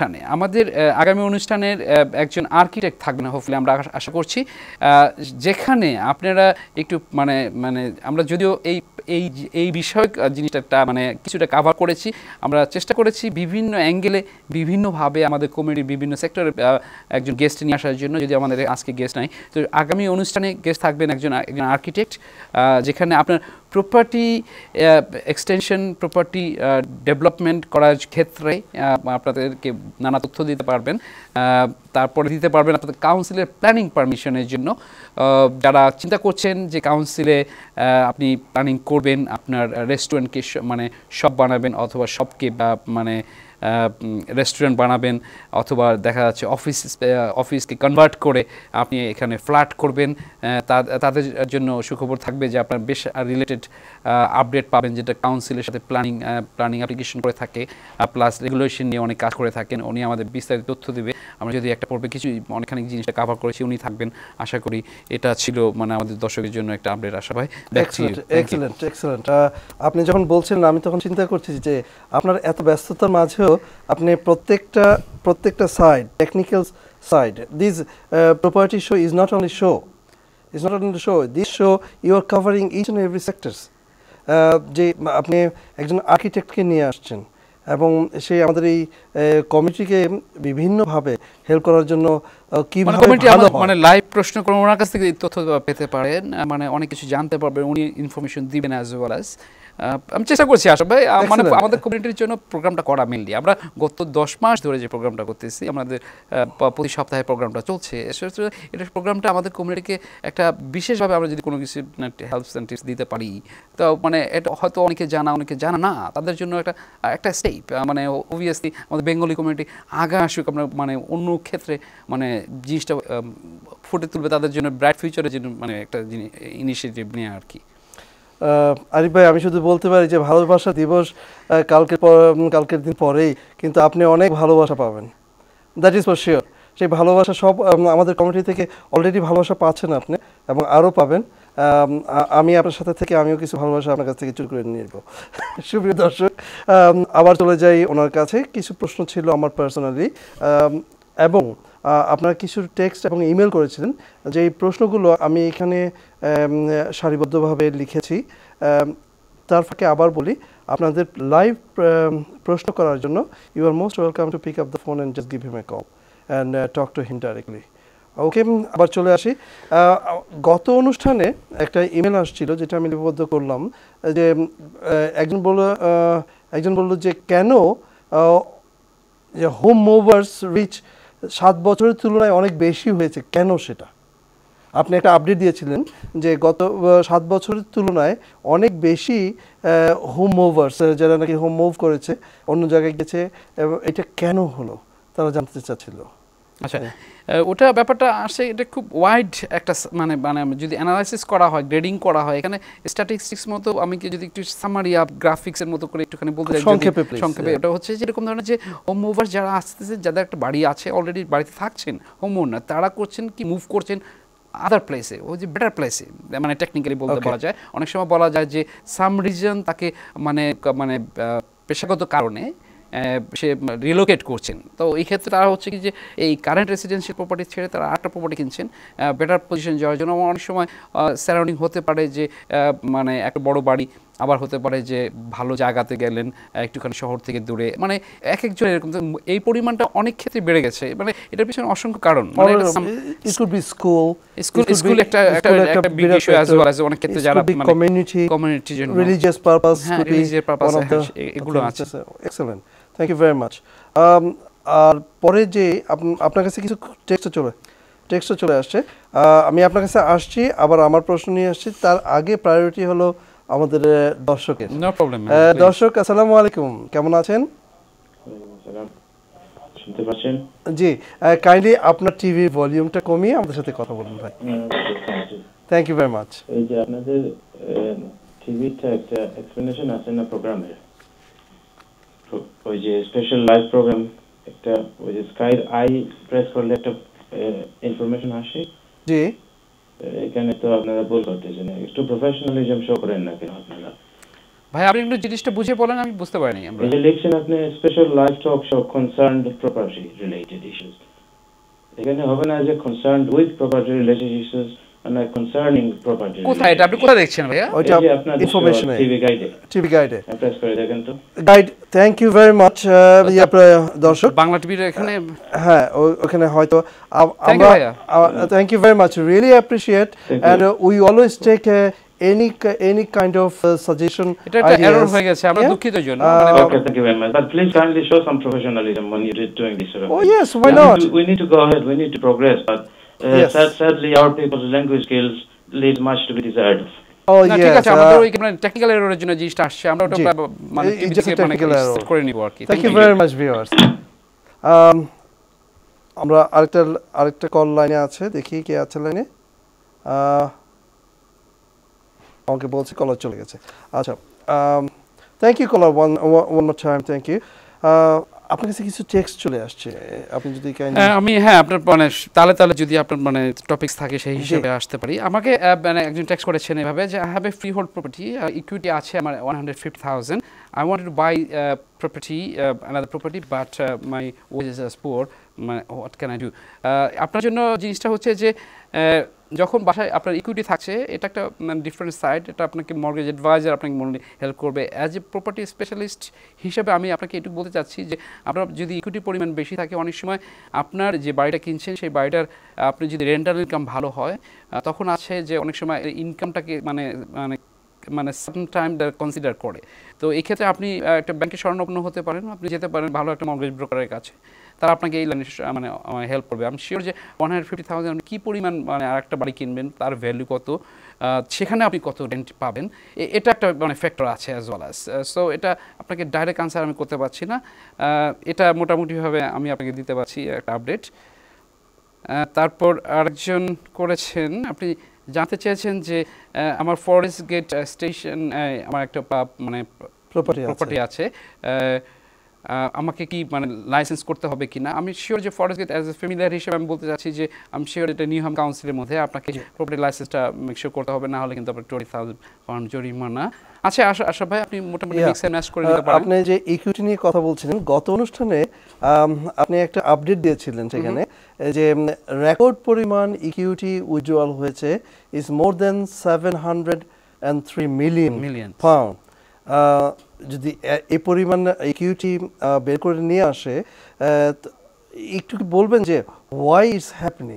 অনুষ্ঠানের একজন আর্কিটেক্ট থাকবেন হোপফুলি, আমরা আশা করছি, যেখানে আপনারা একটু মানে আমরা যদিও এই বিষয়ক জিনিসটা মানে কিছুটা কাভার করেছি, আমরা চেষ্টা করেছি বিভিন্ন অ্যাঙ্গেলে বিভিন্নভাবে আমাদের কমিউনিটির বিভিন্ন সেক্টরে একজন গেস্ট নিয়ে আসার জন্য। যদি আমাদের আজকে গেস্ট নাই, তো আগামী অনুষ্ঠানে গেস্ট থাকবেন একজন আর্কিটেক্ট, যেখানে আপনার প্রপার্টি এক্সটেনশন, প্রপার্টি ডেভেলপমেন্ট করার ক্ষেত্রে আপনাদেরকে নানা তথ্য দিতে পারবেন। তারপরে দিতে পারবেন আপনাদের কাউন্সিলের প্ল্যানিং পারমিশনের জন্য। যারা চিন্তা করছেন যে কাউন্সিলে আপনি প্ল্যানিং করবেন, আপনার রেস্টুরেন্টকে মানে শপ বানাবেন, অথবা শপকে মানে রেস্টুরেন্ট বানাবেন, অথবা দেখা যাচ্ছে অফিসকে কনভার্ট করে আপনি এখানে ফ্ল্যাট করবেন, তাদের জন্য সুখবর থাকবে যে আপনার বেশ রিলেটেড আপডেট পাবেন, যেটা কাউন্সিলের সাথে প্ল্যানিং অ্যাপ্লিকেশন করে থাকে, প্লাস রেগুলেশন নিয়ে অনেক কাজ করে থাকেন। উনি আমাদের বিস্তারিত তথ্য দেবে। আমরা যদি একটা পর্বে কিছু অনেকখানি জিনিসটা কভার করেছি, উনি থাকবেন আশা করি। এটা ছিল মানে আমাদের দর্শকের জন্য একটা আপডেট। আশা ভাই, এক্সেলেন্ট। আপনি যখন বলছিলেন আমি তখন চিন্তা করছি যে আপনার এত ব্যস্ততার মাঝেও আপনি প্রত্যেকটা side, technical side, this property show is not only show, this show you are covering each and every sectors. যে আপনি একজন আর্কিটেক্টকে নিয়ে আসছেন এবং সে আমাদের এই কমিটিকে বিভিন্নভাবে হেল্প করার জন্য কিভাবে মানে লাইভ প্রশ্ন করে ওনার কাছ থেকে তথ্য পেতে পারেন, মানে অনেক কিছু জানতে পারবেন, উনি ইনফরমেশন দিবেন অ্যাজ ওয়েল অ্যাজ। আমি চেষ্টা করছি আশা ভাই, মানে আমাদের কমিউনিটির জন্য প্রোগ্রামটা করা মেনলি। আমরা গত 10 মাস ধরে যে প্রোগ্রামটা করতেছি, আমাদের প্রতি সপ্তাহে প্রোগ্রামটা চলছে, এটা প্রোগ্রামটা আমাদের কমিউনিটিকে একটা বিশেষভাবে আমরা যদি কোনো কিছু হেল্পস অ্যান্ড টিপস দিতে পারি, তো মানে এটা হয়তো অনেকে জানা না, তাদের জন্য একটা স্টেপ, মানে অবভিয়াসলি আমাদের বেঙ্গলি কমিউনিটি আগা আসুক, আমরা মানে অন্য ক্ষেত্রে মানে জিনিসটা ফুটে তুলবে তাদের জন্য, ব্রাইট ফিউচারের জন্য মানে একটা ইনিশিয়েটিভ নিয়ে আর কি। আরিফ ভাই, আমি শুধু বলতে পারি যে ভালোবাসা দিবস কালকের দিন পরেই, কিন্তু আপনি অনেক ভালোবাসা পাবেন, দ্যাট ইজ ফর শিওর। সেই ভালোবাসা সব আমাদের কমিটি থেকে অলরেডি ভালোবাসা পাচ্ছেন আপনি, এবং আরও পাবেন। আমি আপনার সাথে থেকে আমিও কিছু ভালোবাসা আপনার কাছ থেকে চুরি করে নিয়ে নেব। সুপ্রিয় দর্শক, আবার চলে যাই ওনার কাছে। কিছু প্রশ্ন ছিল আমার পার্সোনালি, এবং আপনারা কিছু টেক্সট এবং ইমেল করেছিলেন, যে এই প্রশ্নগুলো আমি এখানে সারিবদ্ধভাবে লিখেছি। তার ফাঁকে আবার বলি, আপনাদের লাইভ প্রশ্ন করার জন্য you are most welcome to pick up the phone and just give him a call and talk to him directly. Okay, আবার চলে আসি। গত অনুষ্ঠানে একটা ইমেল আসছিল, যেটা আমি লিপিবদ্ধ করলাম, যে একজন বলল যে কেন হোম মুভার্স রিচ 7 বছরের তুলনায় অনেক বেশি হয়েছে, কেন সেটা আপনি একটা আপডেট দিয়েছিলেন যে গত 7 বছরের তুলনায় অনেক বেশি হোম মুভার্স, যারা নাকি হোম মুভ করেছে, অন্য জায়গায় গেছে, এটা কেন হলো তারা জানতে চাচ্ছিল। আচ্ছা, ওটা ব্যাপারটা আসে, এটা খুব ওয়াইড একটা মানে যদি অ্যানালাইসিস করা হয়, গ্রেডিং করা হয়, এখানে স্ট্যাটিস্টিক্স মতো আমি যদি একটু সামারি আপ গ্রাফিক্সের মতো করে একটুখানি বলতে চাই সংক্ষেপে, এটা হচ্ছে যেরকম ধরনের যে হোম মুভার্স যারা আসতেছে, যাদের একটা বাড়ি আছে, অলরেডি বাড়িতে থাকছেন, হোম ওনার, তারা করছেন কি মুভ করছেন আদার প্লেসে, ওই যে বেটার প্লেসে, মানে টেকনিক্যালি বলতে বলা যায়, অনেক সময় বলা যায় যে সাম রিজন তাকে মানে পেশাগত কারণে সে রিলোকেট করছেন। তো এই ক্ষেত্রে তারা হচ্ছে কি যে এই কারেন্ট রেসিডেন্সিয়াল প্রপার্টি ছেড়ে তারা আরেকটা প্রপার্টি কিনছেন বেটার পজিশন যাওয়ার জন্য। অনেক সময় সারাউন্ডিং হতে পারে যে মানে একটা বড় বাড়ি, আবার হতে পারে যে ভালো জায়গাতে গেলেন একটুখানি শহর থেকে দূরে, মানে এক একজন এরকম। এই পরিমাণটা অনেক ক্ষেত্রে বেড়ে গেছে, মানে এটার পিছনে অসংখ্য কারণ। স্কুল একটা big issue as well as অনেক ক্ষেত্রে যারা কমিউনিটি জন্য রিলিজিয়াস পারপাস, এগুলো আছে। Excellent, thank you very much. আর পরে যে আপনার কাছে কিছু টেক্সটও চলে আসছে, আমি আপনার কাছে আসছি, আবার আমার প্রশ্ন নিয়ে আসছি। তার আগে প্রায়োরিটি হলো আমাদের দর্শকের। No problem. দর্শক, আসসালামু আলাইকুম, কেমন আছেন? শুনতে পাচ্ছেন? জি, কাইন্ডলি আপনার টিভির ভলিউমটা কমিয়ে আমাদের সাথে কথা বলুন ভাই। Thank you very much. এই যে আপনাদের টিভিতে একটা এক্সপ্লেনেশন আছে না প্রোগ্রামের, ওই যে স্পেশাল লাইভ প্রোগ্রাম, একটা ওই যে স্কাই আই প্রেস করলে একটা ইনফরমেশন আসে। জি, এখানে তো আপনারা ভুল করতেছেন, একটু প্রফেশনালিজম শো করেন না কেন আপনারা? ভাই আপনি একটু জিনিসটা বুঝে বলেন, আমি বুঝতে পারিনি। আমরা এই যে লিখছেন আপনি special live talk show concerned property related issues, এখানে হবে না যে concerned with property related issues মানে কনসার্নিং প্রপার্টি। কোথায় এটা আপনি কোথায় দেখছেন ভাইয়া? ওইটা ইনফরমেশন টিভি গাইডে প্রেস করে দেখেন তো guide. Thank you very much দর্শক, বাংলা টিভির এখানে, হ্যাঁ ওখানে হয়তো আমরা, thank you very much, really appreciate, and we always take any kind of suggestion. এটা একটা এরর হয়ে গেছে, আমরা দুঃখিত জন্য। Okay, thank you very much, but please kindly show some professionalism when you're doing this sort of Oh yes, why not? We need to go ahead, we need to progress, but sadly our people's language skills leave much to be desired. Oh yes, ঠিক আছে, আমাদের ওই মানে technical এররের জন্য জিনিসটা আসছে, আমরা ওটা মানে টেকনিক্যাল এরর করে নিব আর কি। Thank you very much viewers. আমরা আরেকটা কল লাইনে আছে, দেখি কে আছে লাইনে। আমাকে বলছে কলার চলে গেছে। আচ্ছা, thank you caller, one more time, thank you. আপনার কাছে কিছু টেক্সট চলে আসছে, আপনি যদি আমি আপনার মানে তালে যদি আপনার মানে টপিকস থাকে সেই হিসেবে আসতে পারি। আমাকে মানে একজন টেক্সট করেছেন এভাবে যে, I have a freehold property, equity আছে আমার 150,000, I wanted to buy another property, but my wages are poor. What can I do? আপনার জন্য জিনিসটা হচ্ছে যে যখন বাসায় আপনার ইকুইটি থাকছে, এটা একটা ডিফারেন্ট সাইড, এটা আপনাকে মর্গেজ অ্যাডভাইজার আপনাকে হেল্প করবে। অ্যাজ এ প্রপার্টি স্পেশালিস্ট হিসেবে আমি আপনাকে এটুকু বলতে চাচ্ছি যে আপনার যদি ইকুইটির পরিমাণ বেশি থাকে, অনেক সময় আপনার যে বাড়িটা কিনছেন সেই বাড়িটার আপনি যদি রেন্টাল ইনকাম ভালো হয়, তখন আছে যে অনেক সময় ইনকামটাকে মানে সার্টেন টাইম কনসিডার করে। তো এই ক্ষেত্রে আপনি একটা ব্যাংকে শরণাপন্ন হতে পারেন, আপনি যেতে পারেন ভালো একটা মর্গেজ ব্রোকারের কাছে, তারা আপনাকে এই লাইনে মানে হেল্প করবে। আমি শিওর যে 150,000 আপনি কী পরিমাণ মানে আর একটা বাড়ি কিনবেন, তার ভ্যালু কত, সেখানে আপনি কত রেন্ট পাবেন, এটা একটা মানে ফ্যাক্টর আছে অ্যাজ ওয়েল অ্যাজ। সো এটা আপনাকে ডাইরেক্ট আনসার আমি করতে পারছি না, এটা মোটামুটিভাবে আমি আপনাকে দিতে পারছি একটা আপডেট। তারপর আরেকজন করেছেন, আপনি জানতে চেয়েছেন যে আমার ফরেস্ট গেট স্টেশন আমার একটা মানে প্রপার্টি আছে, আমাকে কি মানে লাইসেন্স করতে হবে কিনা। আমি শিওর যে Forest Gate as a familiar হিসেবে আমি বলতে চাচ্ছি যে আমি শিওর এটা নিউহাম কাউন্সিলের মধ্যে আপনাকে প্রপার্টি লাইসেন্সটা মেক শিওর করতে হবে, না হলে কিন্তু আপনার 20,000 পাউন্ড জরিমানা। আচ্ছা আশরাফ ভাই, আপনি মোটামুটি মিক্স এন্ড ম্যাচ করে নিতে পারেন। আপনি যে ইকুইটি নিয়ে কথা বলছিলেন, গত অনুষ্ঠানে আপনি একটা আপডেট দিয়েছিলেন সেখানে যে রেকর্ড পরিমাণ ইকুইটি উইথড্রয়াল হয়েছে is more than 703 million pound. যদি এই পরিমাণ ইকুইটি বের করে নিয়ে আসে, একটু কি বলবেন যে হোয়াই ইটস হ্যাপেনিং?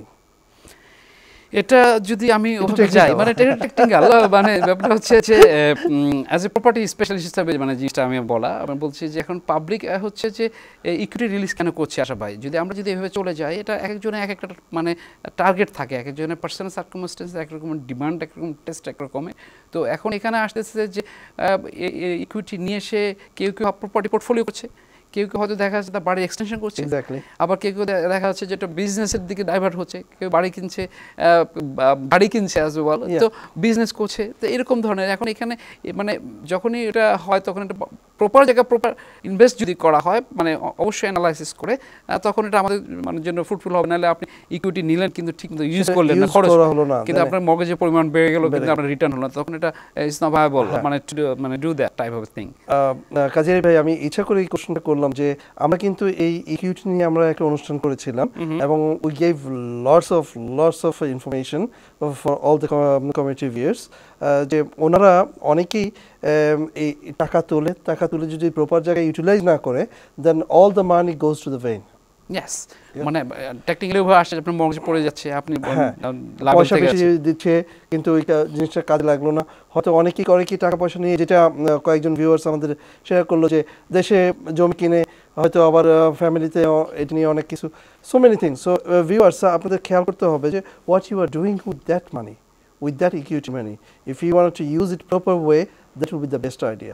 এটা যদি আমি ওভাবে যাই, মানে এটা টেকনিক্যাল, মানে ব্যাপারটা হচ্ছে যে অ্যাজ এ প্রপার্টি স্পেশালিস্ট হিসেবে মানে জিনিসটা আমি বলছি যে এখন পাবলিক হচ্ছে যে ইকুইটি রিলিজ কেন করছে আশা ভাই, আমরা যদি এভাবে চলে যাই, এটা এক একজনের এক একটা মানে টার্গেট থাকে, এক একজনের পার্সোনাল সার্কামস্টেন্স এক রকমের ডিমান্ড, এক রকম টেস্ট এক রকমের। তো এখন এখানে আসতেছে যে ইকুইটি নিয়ে এসে কেউ কেউ প্রপার্টি পোর্টফোলিও করছে, কেউ কেউ হয়তো দেখা যাচ্ছে তার বাড়ির এক্সটেনশন করছে, আবার কেউ কেউ দেখা যাচ্ছে যেটা বিজনেসের দিকে ডাইভার্ট হচ্ছে, কেউ বাড়ি কিনছে অ্যাজ ওয়েল, তো বিজনেস করছে। তো এরকম ধরনের এখন এখানে মানে যখনই এটা হয় তখন এটা প্রপার জায়গায় প্রপার ইনভেস্ট যদি করা হয়, মানে অবশ্যই অ্যানালাইসিস করে, তখন এটা আমাদের মানে জন্য ফ্রুটফুল হবে। নাহলে আপনি ইকুইটি নিলেন কিন্তু ঠিক মতো ইউজ করলেন না, খরচ হলো না, কিন্তু আপনার মর্গেজের পরিমাণ বেড়ে গেল কিন্তু আপনার রিটার্ন হলো না, তখন এটা ইজ নট ভায়াবল মানে do that type of thing. Kazi Arif ভাই, আমি ইচ্ছা করে এই কোশ্চেনটা করলাম যে আমরা কিন্তু এই ইকুইটি নিয়ে আমরা একটা অনুষ্ঠান করেছিলাম এবং we gave lots of information for all the community viewers, যে ওনারা অনেকেই এই টাকা তুলে যদি প্রপার জায়গায় ইউটিলাইজ না করে, then all the money goes to the vain. Yes, মানে টেকনিক্যালি ভাবে আসছে আপনার মর্গেজ পড়ে যাচ্ছে, আপনি পয়সা বেশি দিচ্ছে কিন্তু ওই জিনিসটা কাজে লাগলো না। হয়তো অনেকেই করে কি টাকা পয়সা নিয়ে, যেটা কয়েকজন ভিউয়ার্স আমাদের শেয়ার করলো যে দেশে জমি কিনে হয়তো আবার ফ্যামিলিতে এটা নিয়ে অনেক কিছু, so many things. So viewers, আপনাদের খেয়াল করতে হবে যে what you are doing with that money, with that equity money. If you want to use it proper way, that will be the best idea.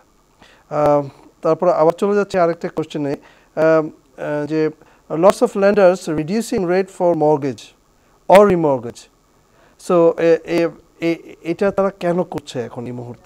তারপর আবার চলে যাচ্ছে আরেকটা কোশ্চেনে, যে lots of lenders reducing rate for mortgage or remortgage. So এটা তারা কেন করছে এখন এই মুহূর্তে?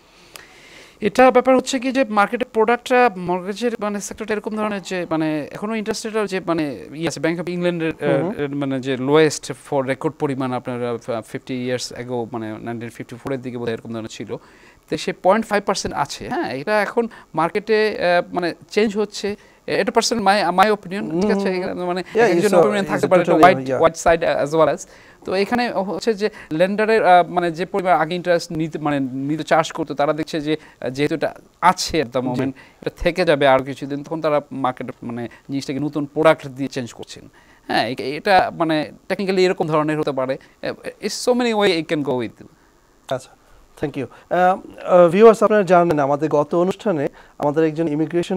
এটা ব্যাপার হচ্ছে কি যে মার্কেটের প্রোডাক্টটা মর্গেজের মানে সেক্টরটা এরকম ধরনের যে মানে এখনো ইন্টারেস্ট রেট যে মানে আছে ব্যাংক অফ ইংল্যান্ডের মানে যে লোয়েস্ট ফর রেকর্ড পরিমাণ আপনার 50 ইয়ার্স অ্যাগো মানে 1954 এর দিকে বোধহয় এরকম ধরনের ছিল, তো সে 0.5% আছে। হ্যাঁ, এটা এখন মার্কেটে মানে চেঞ্জ হচ্ছে, এটা পার্সোনাল মাই অপিনিয়ন, ঠিক আছে, মানে একজন অপিনিয়ন থাকতে পারে white side as well as. তো এখানে হচ্ছে যে লেন্ডারের মানে যে পরিমাণ আগে ইন্টারেস্ট নিতে চার্জ করতো, তারা দেখছে যে যেহেতু এটা আছে এট দ্য মোমেন্ট, এটা থেকে যাবে আর কিছুদিন, তখন তারা মার্কেটে মানে জিনিসটাকে নতুন প্রোডাক্ট দিয়ে চেঞ্জ করছেন। হ্যাঁ, এটা মানে টেকনিক্যালি এরকম ধরনের হতে পারে, it's so many way it can go with. আচ্ছা, থ্যাংক ইউ। ভিউয়ার্স, আপনারা জানেন আমাদের গত অনুষ্ঠানে আমাদের একজন ইমিগ্রেশন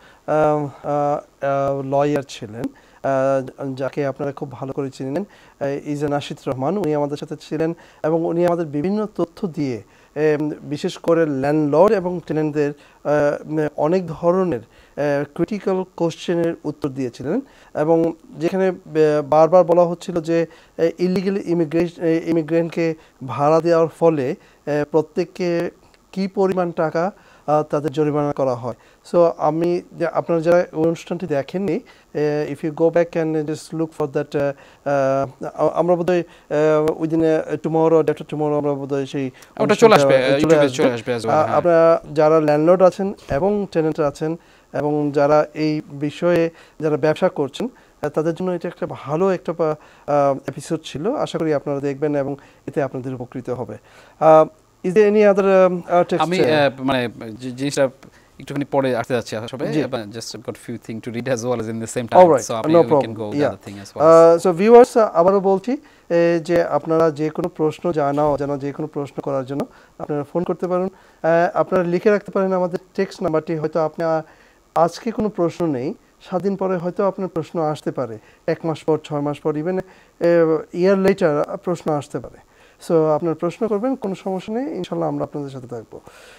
লয়ার ছিলেন, যাকে আপনারা খুব ভালো করে চিনেন, ইজ নাশিদ রহমান। উনি আমাদের সাথে ছিলেন এবং উনি আমাদের বিভিন্ন তথ্য দিয়ে বিশেষ করে ল্যান্ডলর্ড এবং টেনেন্টদের অনেক ধরনের ক্রিটিক্যাল কোশ্চেনের উত্তর দিয়েছিলেন, এবং যেখানে বারবার বলা হচ্ছিল যে ইলিগাল ইমিগ্রেন্টকে ভাড়া দেওয়ার ফলে প্রত্যেককে কী পরিমাণ টাকা তাদের জরিমানা করা হয়। সো আমি আপনারা যারা অনুষ্ঠানটি দেখেননি, if you go back and just look for that, আমরা বোধহয় উইদিন টুমরো আফটার টুমরো আমরা বোধহয় সেই চলে আসবে। আপনারা যারা ল্যান্ডলর্ড আছেন এবং টেনেন্ট আছেন এবং যারা এই বিষয়ে যারা ব্যবসা করছেন, তাদের জন্য এটা একটা ভালো একটা এপিসোড ছিল। আশা করি আপনারা দেখবেন এবং এতে আপনাদের উপকৃত হবে। Is there any other text? আমি মানে জিনিসটা একটুখানি পরে আসতে যাচ্ছি আসলে, just got few things to read as well as in the same time, so no we can go the other thing as well. So viewers, আবারও বলছি যে আপনারা যে কোনো প্রশ্ন জানা যে কোনো প্রশ্ন করার জন্য আপনারা ফোন করতে পারেন, আপনারা লিখে রাখতে পারেন আমাদের টেক্সট নাম্বারটি। হয়তো আপনার আজকে কোনো প্রশ্ন নেই, 7 দিন পরে হয়তো আপনার প্রশ্ন আসতে পারে, 1 মাস পর, 6 মাস পর, ইভেন ইয়ার লেটার প্রশ্ন আসতে পারে। সো আপনার প্রশ্ন করবেন, কোনো সমস্যা নেই, ইনশাল্লাহ আমরা আপনাদের সাথে থাকবো।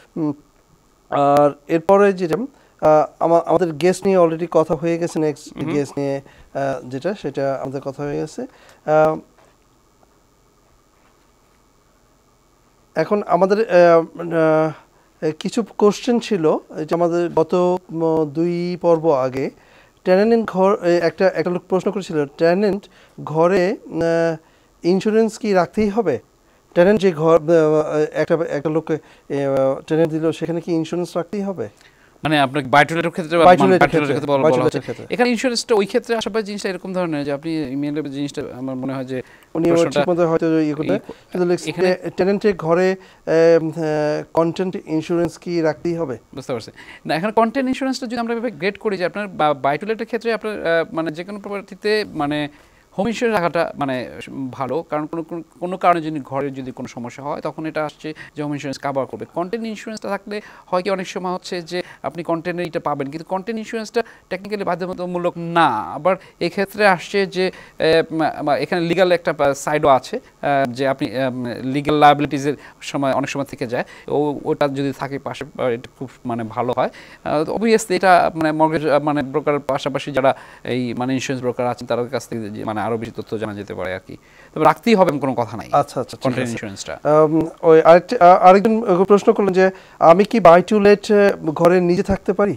আর এরপরে যেটা আমাদের গেস্ট নিয়ে অলরেডি কথা হয়ে গেছে, নেক্সট গেস্ট নিয়ে যেটা সেটা আমাদের কথা হয়ে গেছে। এখন আমাদের কিছু কোশ্চেন ছিল যে আমাদের গত 2 পর্ব আগে টেনেন্ট ঘর একটা লোক প্রশ্ন করেছিল টেনেন্ট ঘরে ইন্স্যুরেন্স কি রাখতেই হবে টেনেন্ট যে ঘর একটা লোককে টেনেন্ট দিল সেখানে কি ইন্স্যুরেন্স রাখতেই হবে মানে আপনার বাই-টু-লেটের ক্ষেত্রে এখানে ইন্স্যুরেন্সটা ওই ক্ষেত্রে আশেপাশে জিনিসটা এরকম ধরনের যে আপনি ইমেইলের জিনিসটা আমার মনে হয় যে উনি ঠিকমতো হয়তো এখানে টেনেন্টের ঘরে কন্টেন্ট ইন্স্যুরেন্স কি রাখতেই হবে বুঝতে পারছি না এখানে কন্টেন্ট ইন্স্যুরেন্সটা যদি আমরা গ্রেড করি যে আপনার বাই-টু-লেটের ক্ষেত্রে আপনার মানে যে কোনো প্রপার্টিতে মানে হোম ইন্স্যুরেন্স রাখাটা মানে ভালো কারণ কোনো কারণে যদি ঘরের যদি কোনো সমস্যা হয় তখন এটা আসছে যে হোম ইন্স্যুরেন্স কভার করবে কন্টেন্ট ইন্স্যুরেন্সটা থাকলে হয় কি অনেক সময় হচ্ছে যে আপনি কন্টেন্টের এটা পাবেন কিন্তু কন্টেন্ট ইন্স্যুরেন্সটা টেকনিক্যালি বাধ্যতামূলক না আবার এক্ষেত্রে আসছে যে এখানে লিগাল একটা সাইডও আছে যে আপনি লিগাল লায়াবিলিটিসের সময় অনেক সময় থেকে যায় ওটা যদি থাকে পাশে এটা খুব মানে ভালো হয় অবভিয়াসলি এটা মানে মর্গেজ মানে ব্রোকারের পাশাপাশি যারা এই মানে ইন্স্যুরেন্স ব্রোকার আছেন তাদের কাছ থেকে মানে আরো বেশি তথ্য জানা যেতে পারে আর কি তবে রাখতেই হবে কোনো কথা নাই আচ্ছা আচ্ছা কন্টেন্ট ইন্স্যুরেন্সটা ওই আরেকজন প্রশ্ন করলেন যে আমি কি বাই-টু-লেট ঘরে নিজে থাকতে পারি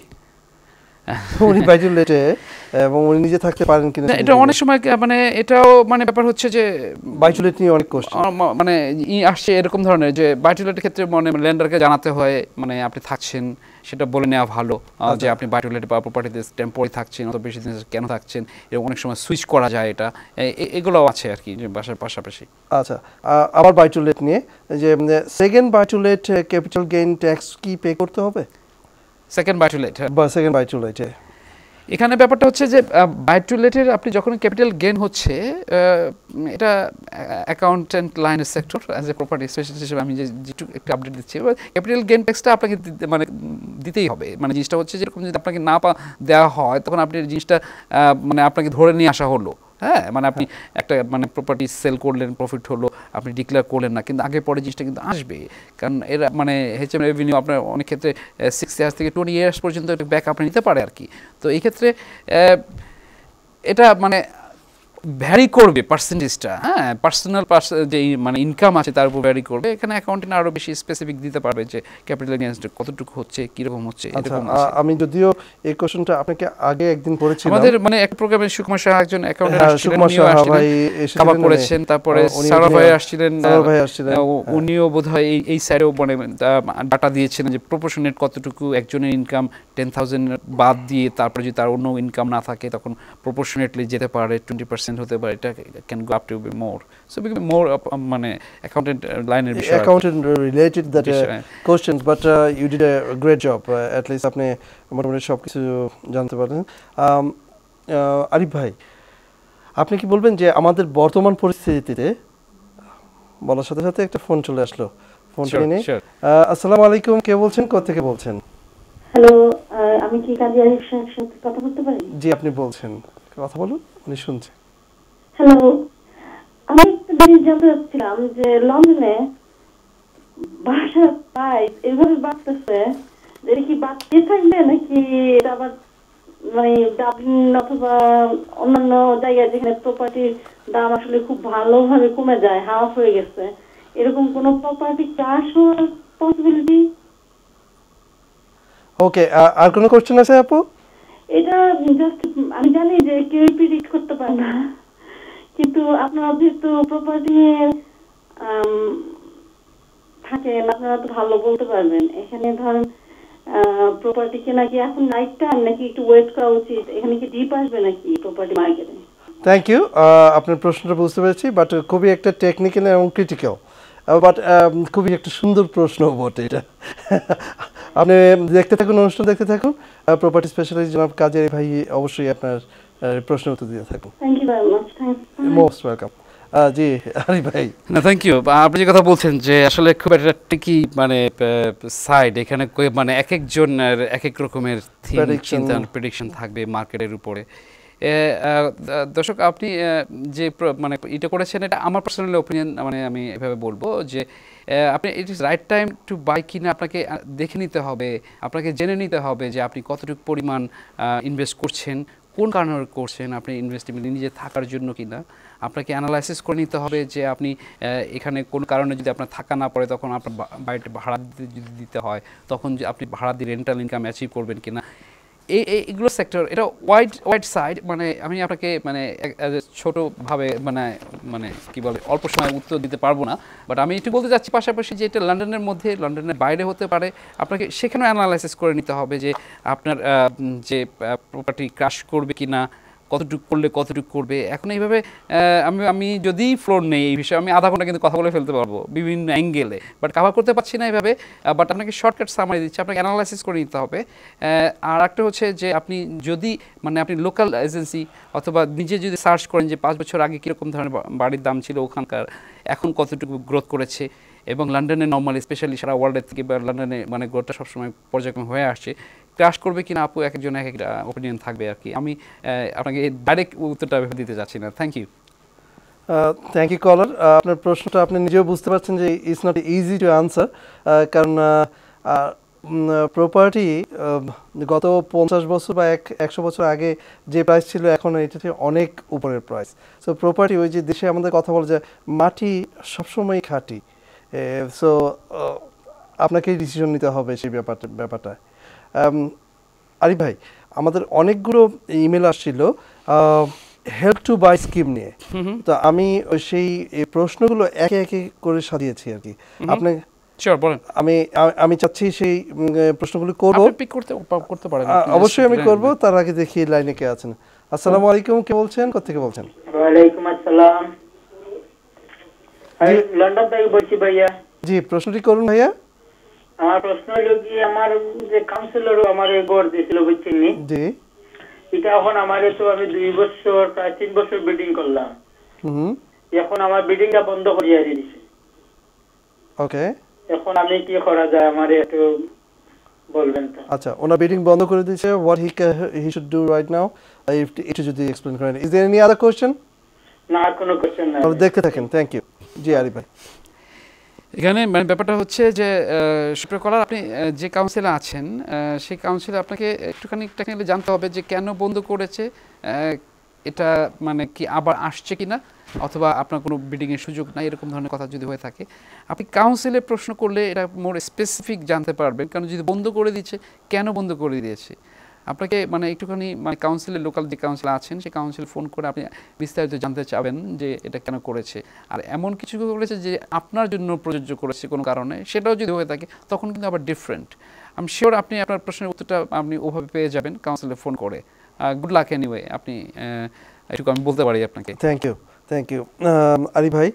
উনি বাই-টু-লেটে এবং উনি নিজে থাকতে পারেন কিনা এটা অনেক সময় মানে এটাও মানে ব্যাপার হচ্ছে যে বাই-টু-লেট নিয়ে অনেক কোশ্চেন মানে আসছে এরকম ধরনের যে বাই-টু-লেটের ক্ষেত্রে মানে লেন্ডারকে জানাতে হয় মানে আপনি থাকছেন সেটা বলে নেওয়া ভালো যে আপনি বাই-টু-লেট বা প্রপার্টিতে টেম্পোরারি থাকছেন অত বেশি দিন কেন থাকছেন এরকম অনেক সময় সুইচ করা যায় এটা এগুলোও আছে আর কি যে বাসার পাশাপাশি আচ্ছা আবার বাই-টু-লেট নিয়ে যে second buy to let capital gain tax কি পে করতে হবে সেকেন্ড বাই-টু-লেট সেকেন্ড বাই-টু-লেট এখানে ব্যাপারটা হচ্ছে যে বাই-টু-লেটের আপনি যখন ক্যাপিটাল গেইন হচ্ছে এটা অ্যাকাউন্টেন্ট লাইনের sector as a property specialist হিসেবে আমি যেটুকু একটু আপডেট দিচ্ছি ক্যাপিটাল গেইন ট্যাক্সটা আপনাকে মানে দিতেই হবে মানে জিনিসটা হচ্ছে যেরকম যদি আপনাকে না দেওয়া হয় তখন আপনি জিনিসটা মানে আপনাকে ধরে নিয়ে আসা হলো হ্যাঁ মানে আপনি একটা মানে প্রপার্টি সেল করলেন প্রফিট হলো আপনি ডিক্লেয়ার করলেন না কিন্তু আগে পরে জিনিসটা কিন্তু আসবে কারণ এরা মানে এইচএম রেভিনিউ আপনার অনেক ক্ষেত্রে 6 ইয়ার্স থেকে 20 ইয়ার্স পর্যন্ত একটা ব্যাক আপনি নিতে পারে আর কি তো এই ক্ষেত্রে এটা মানে ভ্যারি করবে পার্সেন্টেজটা হ্যাঁ পার্সোনাল যে মানে ইনকাম আছে তার উপর ভ্যারি করবে এখানে অ্যাকাউন্টেন্ট আরো বেশি স্পেসিফিক দিতে পারবে যে ক্যাপিটাল গেইনসটা কতটুকু হচ্ছে কিরকম হচ্ছে এরকম আমি যদিও এই কোশ্চেনটা আপনাকে আগে একদিন পড়েছিলাম আমাদের মানে এক প্রোগ্রামে সুকুমার শাহ একজন অ্যাকাউন্টেন্ট কভার করেছেন তারপরে সারা ভাই আসছিলেন উনিও বোধহয় এই সাইডেও মানে ডাটা দিয়েছিলেন যে প্রপোর্শনেট কতটুকু একজনের ইনকাম 10,000 বাদ দিয়ে তারপরে যদি তার অন্য ইনকাম না থাকে তখন প্রপোর্শনেটলি যেতে পারে 20% হতে পারে এটা can go up to be more so more মানে অ্যাকাউন্টেন্ট লাইনের বিষয় accountant related that questions but you did a great job at least আপনি মোটামুটি সব কিছু জানতে পারলেন আরিফ ভাই আপনি কি বলবেন যে আমাদের বর্তমান পরিস্থিতিতে বলার সাথে সাথে একটা ফোন চলে আসলো ফোনটা নিয়ে আসসালামু আলাইকুম কে বলছেন কোথা থেকে বলছেন হ্যালো আমি কি কাজী আরিফ সাহেবের সাথে কথা বলতে পারি জি আপনি বলছেন কথা বলুন উনি শুনছেন হ্যালো আমি একটা জিনিস জানতে চাচ্ছিলাম যে লন্ডনে ভাষার প্রাইস এভাবে বাড়তেছে এটা কি বাড়তে থাকবে নাকি এটা আবার মানে ডাবলিন অথবা অন্যান্য জায়গায় যেখানে প্রপার্টির দাম আসলে খুব ভালোভাবে কমে যায় হাফ হয়ে গেছে এরকম কোনো প্রপার্টি চাষ হওয়ার পসিবিলিটি ওকে আর কোনো কোশ্চেন আছে আপু এটা জাস্ট আমি জানি যে কেউ প্রেডিক্ট করতে পারে না কিন্তু আপনারা যেহেতু প্রপার্টি নিয়ে থাকেন আপনারা তো ভালো বলতে পারবেন এখানে ধরেন প্রপার্টি কেনা কি এখন রাইট টাইম নাকি একটু ওয়েট করা উচিত এখানে কি ডিপ আসবে নাকি প্রপার্টি মার্কেটে থ্যাংক ইউ আপনার প্রশ্নটা বুঝতে পেরেছি বাট খুবই একটা টেকনিক্যাল এবং ক্রিটিক্যাল বাট খুবই একটা সুন্দর প্রশ্ন বটে এটা আপনি দেখতে থাকুন অনুষ্ঠান দেখতে থাকুন প্রপার্টি স্পেশালিস্ট জনাব কাজী আরিফ ভাই অবশ্যই আপনার প্রশ্নের উত্তর দিতে থাকুন thank you very much most welcome জি আরিফ ভাই না থ্যাংক ইউ আপনি যে কথা বলছেন যে আসলে খুব একটা ট্রিকি মানে সাইড এখানে মানে এক একজনের এক এক রকমের চিন্তা প্রেডিকশন থাকবে মার্কেটের উপরে দর্শক আপনি যে মানে এটা করেছেন এটা আমার পার্সোনাল ওপিনিয়ন মানে আমি এভাবে বলবো যে আপনি it is right time to buy কিনা আপনাকে দেখে নিতে হবে আপনাকে জেনে নিতে হবে যে আপনি কতটুকু পরিমাণ ইনভেস্ট করছেন কোন কারণে করছেন আপনি ইনভেস্টমেন্ট নিজে থাকার জন্য কিনা আপনাকে অ্যানালাইসিস করে নিতে হবে যে আপনি এখানে কোনো কারণে যদি আপনার থাকা না পড়ে তখন আপনার বাড়িতে ভাড়া দিতে হয়, তখন যে আপনি ভাড়া দিয়ে রেন্টাল ইনকাম অ্যাচিভ করবেন কিনা। এইগুলো সেক্টর, এটা ওয়াইড সাইড, মানে আমি আপনাকে মানে ছোটোভাবে মানে কি বলে অল্প সময় উত্তর দিতে পারবো না, বাট আমি একটু বলতে চাচ্ছি পাশাপাশি যে এটা লন্ডনের মধ্যে, লন্ডনের বাইরে হতে পারে, আপনাকে সেখানেও অ্যানালাইসিস করে নিতে হবে যে আপনার যে প্রপার্টি ক্রাশ করবে কি না, কতটুকু করলে কতটুকু করবে। এখন এইভাবে আমি যদি ফ্লোর নেই এই বিষয়ে আমি আধা ঘন্টা কিন্তু কথা বলে ফেলতে পারবো বিভিন্ন অ্যাঙ্গেলে, বাট কাভার করতে পারছি না এইভাবে। বাট আপনাকে শর্টকাট সামারি দিচ্ছি, আপনাকে অ্যানালাইসিস করে নিতে হবে। আর একটা হচ্ছে যে আপনি যদি মানে আপনি লোকাল এজেন্সি অথবা নিজে যদি সার্চ করেন যে 5 বছর আগে কীরকম ধরনের বাড়ির দাম ছিল ওখানকার, এখন কতটুকু গ্রোথ করেছে, এবং লন্ডনে নর্মালি স্পেশালি সারা ওয়ার্ল্ডের থেকে বা লন্ডনে মানে গ্রোথটা সবসময় পর্যায়ক্রমে হয়ে আসছে, ক্রাশ করবে কিনা আপু এক একজন এক একটা ওপিনিয়ন থাকবে আর কি। আমি আপনাকে ডাইরেক্ট উত্তরটা দিতে চাচ্ছি না। Thank you. Thank you caller. আপনার প্রশ্নটা আপনি নিজেও বুঝতে পারছেন যে it's not easy to answer, কারণ প্রপার্টি গত 50 বছর বা 100 বছর আগে যে প্রাইস ছিল এখন এটা অনেক উপরের প্রাইস। সো প্রপার্টি, ওই যে দেশে আমাদের কথা বলে যে মাটি সবসময় খাঁটি, সো আপনাকেই ডিসিশন নিতে হবে সেই ব্যাপারটা। আরিফ ভাই, আমাদের অনেকগুলো ইমেল আসছিল হেল্প টু বাই স্কিম নিয়ে, তো আমি সেই প্রশ্নগুলো একে একে করে সাজিয়েছি আর কি। আপনি আমি চাচ্ছি সেই প্রশ্নগুলো করবো, অবশ্যই আমি করব। তার আগে দেখি লাইনে কে আছেন। আসসালামু আলাইকুম, কে বলছেন, কোথা থেকে বলছেন? ওয়ালাইকুম আসসালাম, লন্ডন থেকে বলছি ভাইয়া। জি, প্রশ্নটি করুন ভাইয়া। আমার প্রশ্ন হলো কি, আমার যে কাউন্সিলর আমার ঘর দিয়েছিল বুঝছেন নি, জি, এটা এখন আমার তো আমি 2 বছর প্রায় 3 বছর বিল্ডিং করলাম, এখন আমার বিল্ডিংটা বন্ধ করিয়ে দিয়েছে। ওকে, এখন আমি কি করা যায় আমার একটু বলবেন তো? আচ্ছা, ওনার বিল্ডিং বন্ধ করে দিয়েছে, what he should do right now, একটু যদি এক্সপ্লেইন করেন। is there any other question? না, কোনো কোশ্চেন নাই। দেখতে থাকেন। Thank you. জি আরিফ ভাই, এখানে মানে ব্যাপারটা হচ্ছে যে সুপ্রকলার, আপনি যে কাউন্সিলে আছেন সেই কাউন্সিলে আপনাকে একটুখানি টেকনিক্যালি জানতে হবে যে কেন বন্ধ করেছে, এটা মানে কি আবার আসছে কিনা, অথবা আপনার কোনো বিল্ডিংয়ের সুযোগ নাই, এরকম ধরনের কথা যদি হয়ে থাকে আপনি কাউন্সিলে প্রশ্ন করলে এটা মোর স্পেসিফিক জানতে পারবেন। কারণ যদি বন্ধ করে দিচ্ছে, কেন বন্ধ করে দিয়েছে, আপনাকে মানে একটুখানি মানে কাউন্সিলের লোকাল যে কাউন্সিল আছেন সেই কাউন্সিল ফোন করে আপনি বিস্তারিত জানতে চাবেন যে এটা কেন করেছে। আর এমন কিছু করেছে যে আপনার জন্য প্রযোজ্য করেছে কোনো কারণে, সেটাও যদি হয়ে থাকে তখন কিন্তু আবার ডিফারেন্ট। আমি শিওর আপনি আপনার প্রশ্নের উত্তরটা আপনি ওভাবে পেয়ে যাবেন কাউন্সিলে ফোন করে। গুড লাক এনিওয়ে, আপনি এটুকু আমি বলতে পারি আপনাকে। Thank you, thank you. Arif ভাই,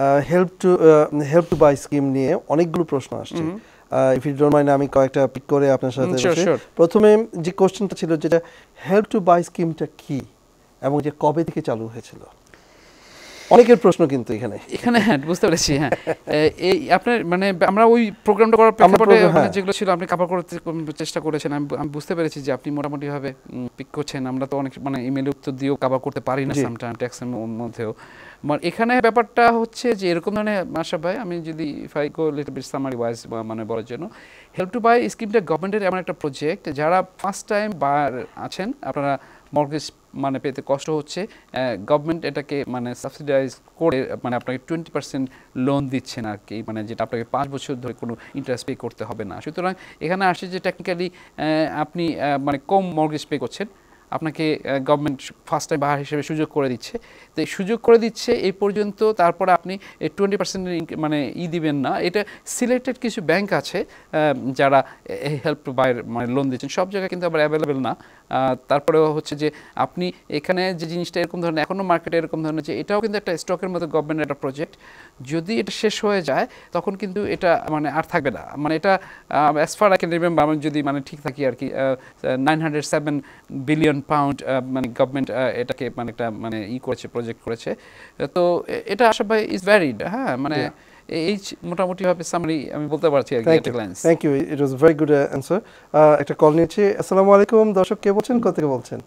হেল্প টু বাই স্কিম নিয়ে অনেকগুলো প্রশ্ন আসছে। ইফ ইউ ডোন্ট মাইন্ড আমি কয়েকটা পিক করে আপনার সাথে প্রথমে যে কোশ্চেনটা ছিল যেটা হেল্প টু বাই স্কিমটা কি এবং যে কবে থেকে চালু হয়েছিল, অনেকের প্রশ্ন কিন্তু এখানে হ্যাঁ বুঝতে পেরেছি। হ্যাঁ, এই আপনার মানে আমরা ওই প্রোগ্রামটা করার প্রেক্ষাপটে যেগুলো ছিল আপনি কভার করতে চেষ্টা করেছেন, আমি বুঝতে পেরেছি যে আপনি মোটামুটিভাবে পিক করছেন। আমরা তো অনেক মানে ইমেল উত্তর দিয়েও কভার করতে পারি না সামটাইম ট্যাক্সের মধ্যেও। এখানে ব্যাপারটা হচ্ছে যে এরকম ধরনের আশরাফ ভাই, আমি যদি ফাই go little bit summary wise মানে বলার জন্য, হেল্প টু বাই স্কিমটা গভর্নমেন্টের এমন একটা প্রজেক্ট যারা ফার্স্ট টাইম বায়ার আছেন, আপনারা মর্গেজ মানে পেতে কষ্ট হচ্ছে, গভর্নমেন্ট এটাকে মানে সাবসিডাইজ করে মানে আপনাকে 20% লোন দিচ্ছেন আর কি, মানে যেটা আপনাকে 5 বছর ধরে কোনো ইন্টারেস্ট পে করতে হবে না। সুতরাং এখানে আসে যে টেকনিক্যালি আপনি মানে কম মর্গেজ পে করছেন, আপনাকে গভর্নমেন্ট ফার্স্ট টাইম বাহার হিসেবে সুযোগ করে দিচ্ছে। তো এই সুযোগ করে দিচ্ছে এই পর্যন্ত, তারপরে আপনি 20% মানে দিবেন না। এটা সিলেক্টেড কিছু ব্যাংক আছে যারা হেল্প টু বাই মানে লোন দিচ্ছেন, সব জায়গায় কিন্তু আবার অ্যাভেলেবেল না। তারপরেও হচ্ছে যে আপনি এখানে যে জিনিসটা এরকম ধরনের এখনও মার্কেটে এরকম ধরনের, যে এটাও কিন্তু একটা স্টকের মতো গভর্নমেন্টের একটা প্রজেক্ট, যদি এটা শেষ হয়ে যায় তখন কিন্তু এটা মানে আর থাকবে না। মানে এটা as far I can remember, আমি যদি মানে ঠিক থাকি আর কি, 907 বিলিয়ন পাউন্ড মানে গভর্নমেন্ট এটাকে মানে একটা মানে করেছে, প্রজেক্ট করেছে। তো এটা আশরাফ ভাই ইজ ভ্যারিড। হ্যাঁ, মানে এই মোটামুটি ভাবে সামারি আমি বলতে পারছি আর কি। Thank you, it was very good answer. একটা কল নিয়েছি। আসসালামু আলাইকুম, দর্শক কে বলছেন, কোথা থেকে বলছেন?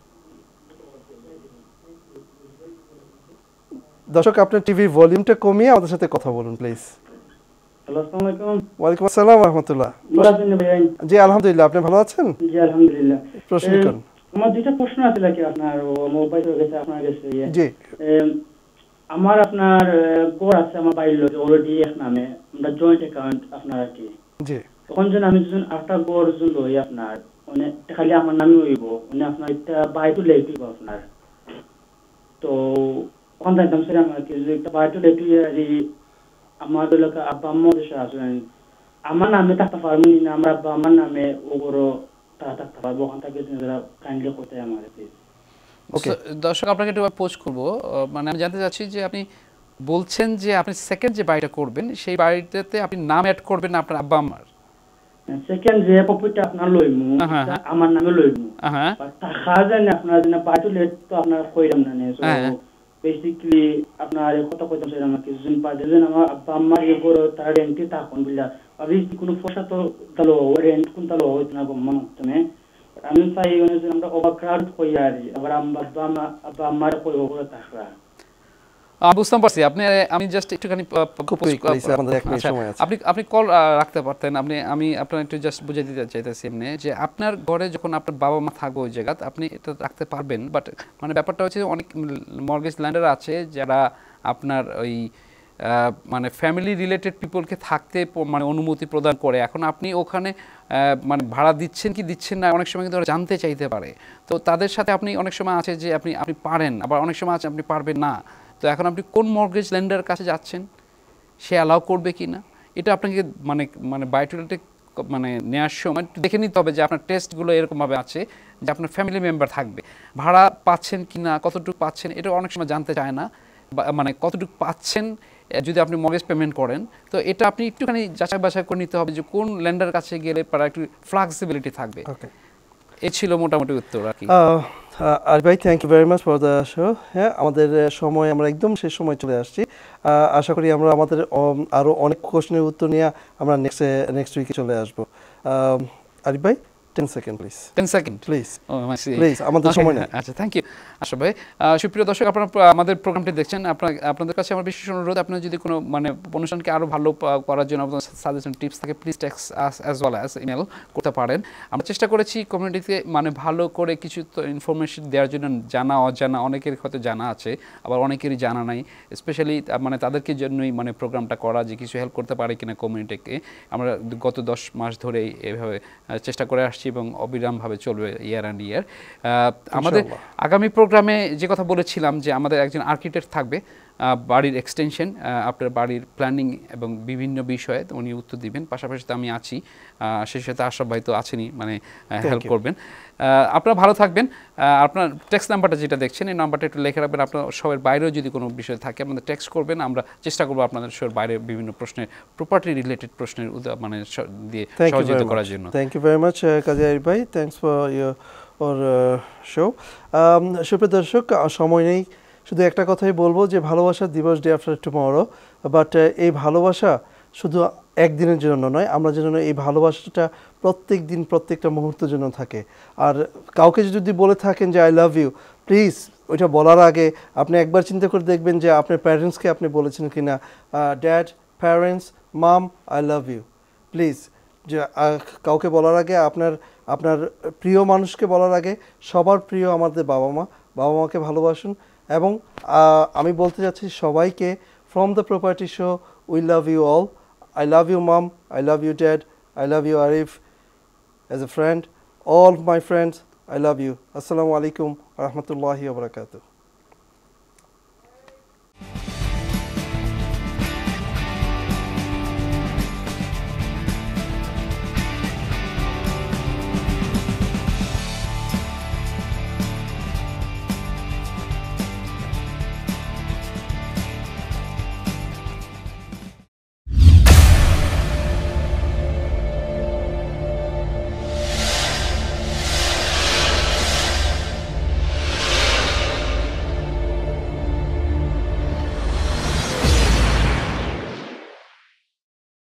দর্শক আপনার টিভির ভলিউমটা কমিয়ে আমাদের সাথে কথা বলুন প্লিজ। হ্যালো, আসসালামু আলাইকুম। ওয়ালাইকুম আসসালাম ওয়া রাহমাতুল্লাহ। জি আলহামদুলিল্লাহ, আপনি ভালো আছেন? জি আলহামদুলিল্লাহ। প্রশ্ন করুন। আমার দুইটা প্রশ্ন আছে কি আপনার মোবাইল হয়ে গেছে আপনার কাছে। জি, আমার আপনার ঘর আছে আমার বাড়ির লোক অলরেডি এক নামে আমরা জয়েন্ট অ্যাকাউন্ট আপনার আর কি জি তখন যেন আমি যখন একটা ঘর যখন লই আপনার মানে খালি আমার নামে হইব মানে আপনার একটা বাড়িতে লেট হইব আপনার তো ওখান থেকে সেটা আমার কি যে একটা বাড়িতে লেট হইয়া আমার এলাকা আব্বা আম্মা দেশে আসেন আমার নামে থাকতে পারবো না আমরা আব্বা আমার নামে ওগুলো তারা থাকতে পারবো ওখান থেকে যারা কাইন্ডলি করতে আমার ওকে দর্শক আপনাকে একটু পোস্ট করবো মানে আমি জানতে চাচ্ছি যে আপনি বলছেন যে আপনি সেকেন্ড যে বাড়িটা করবেন সেই বাড়িটাতে আপনি নাম অ্যাড করবেন না আপনার আব্বা আম্মার সেকেন্ড যে প্রপার্টি আপনার লইমু আমার নামে লইমু টাকা জানি আপনার জন্য বাড়িতে লেট তো আপনার কইরাম না সো বেসিক্যালি আপনার কথা কইতাম সেটা আমাকে কিছুদিন পরে যেন আমার আব্বা আম্মার এগুলো তার রেন্টে থাকুন বুঝলা ভাবি কোনো পয়সা তো তাহলে রেন্ট কোন তাহলে হইতো না গম্মা তুমি আমি চাই যে আমরা ওভারক্রাউড কই আর আবার আব্বা আম্মার কই ওগুলো থাকরা বুঝতে পারছি আপনি আমি জাস্ট একটুখানি আপনি কল রাখতে পারতেন আমি আপনার একটু জাস্ট বুঝিয়ে দিতে চাইতেছি এমনি যে আপনার ঘরে যখন আপনার বাবা মা থাকবে ওই জায়গাতে আপনি এটা রাখতে পারবেন বাট মানে ব্যাপারটা হচ্ছে অনেক মর্গেজ ল্যান্ডার আছে যারা আপনার ওই মানে ফ্যামিলি রিলেটেড পিপলকে থাকতে মানে অনুমতি প্রদান করে এখন আপনি ওখানে মানে ভাড়া দিচ্ছেন কি দিচ্ছেন না অনেক সময় কিন্তু জানতে চাইতে পারে তো তাদের সাথে আপনি অনেক সময় আছে যে আপনি পারেন আবার অনেক সময় আছে আপনি পারবেন না তো এখন আপনি কোন মর্গেজ লেন্ডারের কাছে যাচ্ছেন সে অ্যালাউ করবে কি না এটা আপনাকে মানে মানে বায়োটেলিটি মানে নেওয়ার সময় দেখে নিতে হবে যে আপনার টেস্টগুলো এরকমভাবে আছে যে আপনার ফ্যামিলি মেম্বার থাকবে ভাড়া পাচ্ছেন কি না কতটুকু পাচ্ছেন এটা অনেক সময় জানতে চায় না মানে কতটুকু পাচ্ছেন যদি আপনি মর্গেজ পেমেন্ট করেন তো এটা আপনি একটুখানি যাচাই বাছাই করে নিতে হবে যে কোন লেন্ডারের কাছে গেলে তারা একটু ফ্লেক্সিবিলিটি থাকবে এই ছিল মোটামুটি উত্তর আর কি আর ভাই thank you very much for the show হ্যাঁ আমাদের সময় আমরা একদম শেষ সময় চলে আসছি আশা করি আমরা আমাদের আরও অনেক কোশ্চেনের উত্তর নিয়ে আমরা নেক্সট উইকে চলে আসবো আরিফ ভাই 10 second please 10 second please please আমাদের সময় নেই আচ্ছা থ্যাংক ইউ আশরাফ ভাই সুপ্রিয় দর্শক আপনারা আমাদের প্রোগ্রামটি দেখছেন আপনাদের কাছে আমার বিশেষ অনুরোধ আপনারা যদি কোনো মানে অনুষ্ঠানকে আরও ভালো করার জন্য আপনাদের সাজেশন টিপস থাকে please text us as well as email করতে পারেন আমরা চেষ্টা করেছি কমিউনিটিতে মানে ভালো করে কিছু ইনফরমেশন দেওয়ার জন্য জানা অজানা অনেকের হয়তো জানা আছে আবার অনেকেরই জানা নাই স্পেশালি মানে তাদেরকে জন্যই মানে প্রোগ্রামটা করা যে কিছু হেল্প করতে পারে কিনা কমিউনিটিকে আমরা গত 10 মাস ধরে এভাবে চেষ্টা করে আসছি এবং অবিরামভাবে চলবে ইয়ার অ্যান্ড ইয়ার আমাদের আগামী প্রোগ্রামে যে কথা বলেছিলাম যে আমাদের একজন আর্কিটেক্ট থাকবে বাড়ির এক্সটেনশন আপনার বাড়ির প্ল্যানিং এবং বিভিন্ন বিষয়ে উনি উত্তর দিবেন পাশাপাশি তো আমি আছি সেই সাথে আশরাফ ভাই তো আছেনই মানে হেল্প করবেন আপনারা ভালো থাকবেন আপনার টেক্সট নাম্বারটা যেটা দেখছেন এই নাম্বারটা একটু লিখে রাখবেন আপনার সবার বাইরেও যদি কোনো বিষয় থাকে আপনাদের টেক্সট করবেন আমরা চেষ্টা করবো আপনাদের সবার বাইরে বিভিন্ন প্রশ্নের প্রপার্টি রিলেটেড প্রশ্নের মানে দিয়ে সহযোগিতা করার জন্য thank you very much Kazi Arif ভাই থ্যাঙ্কস ফর ইউর শো সুপ্রিয় দর্শক সময় নেই শুধু একটা কথাই বলবো যে ভালোবাসা দিবস ডে আফটার টুমরো বাট এই ভালোবাসা শুধু একদিনের জন্য নয় আমরা যেন এই ভালোবাসাটা প্রত্যেক দিন প্রত্যেকটা মুহূর্তের জন্য থাকে আর কাউকে যদি বলে থাকেন যে আই লাভ ইউ প্লিজ ওইটা বলার আগে আপনি একবার চিন্তা করে দেখবেন যে আপনার প্যারেন্টসকে আপনি বলেছেন কি না dad parents mum I love you please যে কাউকে বলার আগে আপনার প্রিয় মানুষকে বলার আগে সবার প্রিয় আমাদের বাবা মাকে ভালোবাসুন এবং আমি বলতে যাচ্ছি সবাইকে from the property show we love you all I love you mom, I love you dad, I love you Arif as a friend, all my friends, I love you. Assalamu alaikum wa rahmatullahi wa barakatuh.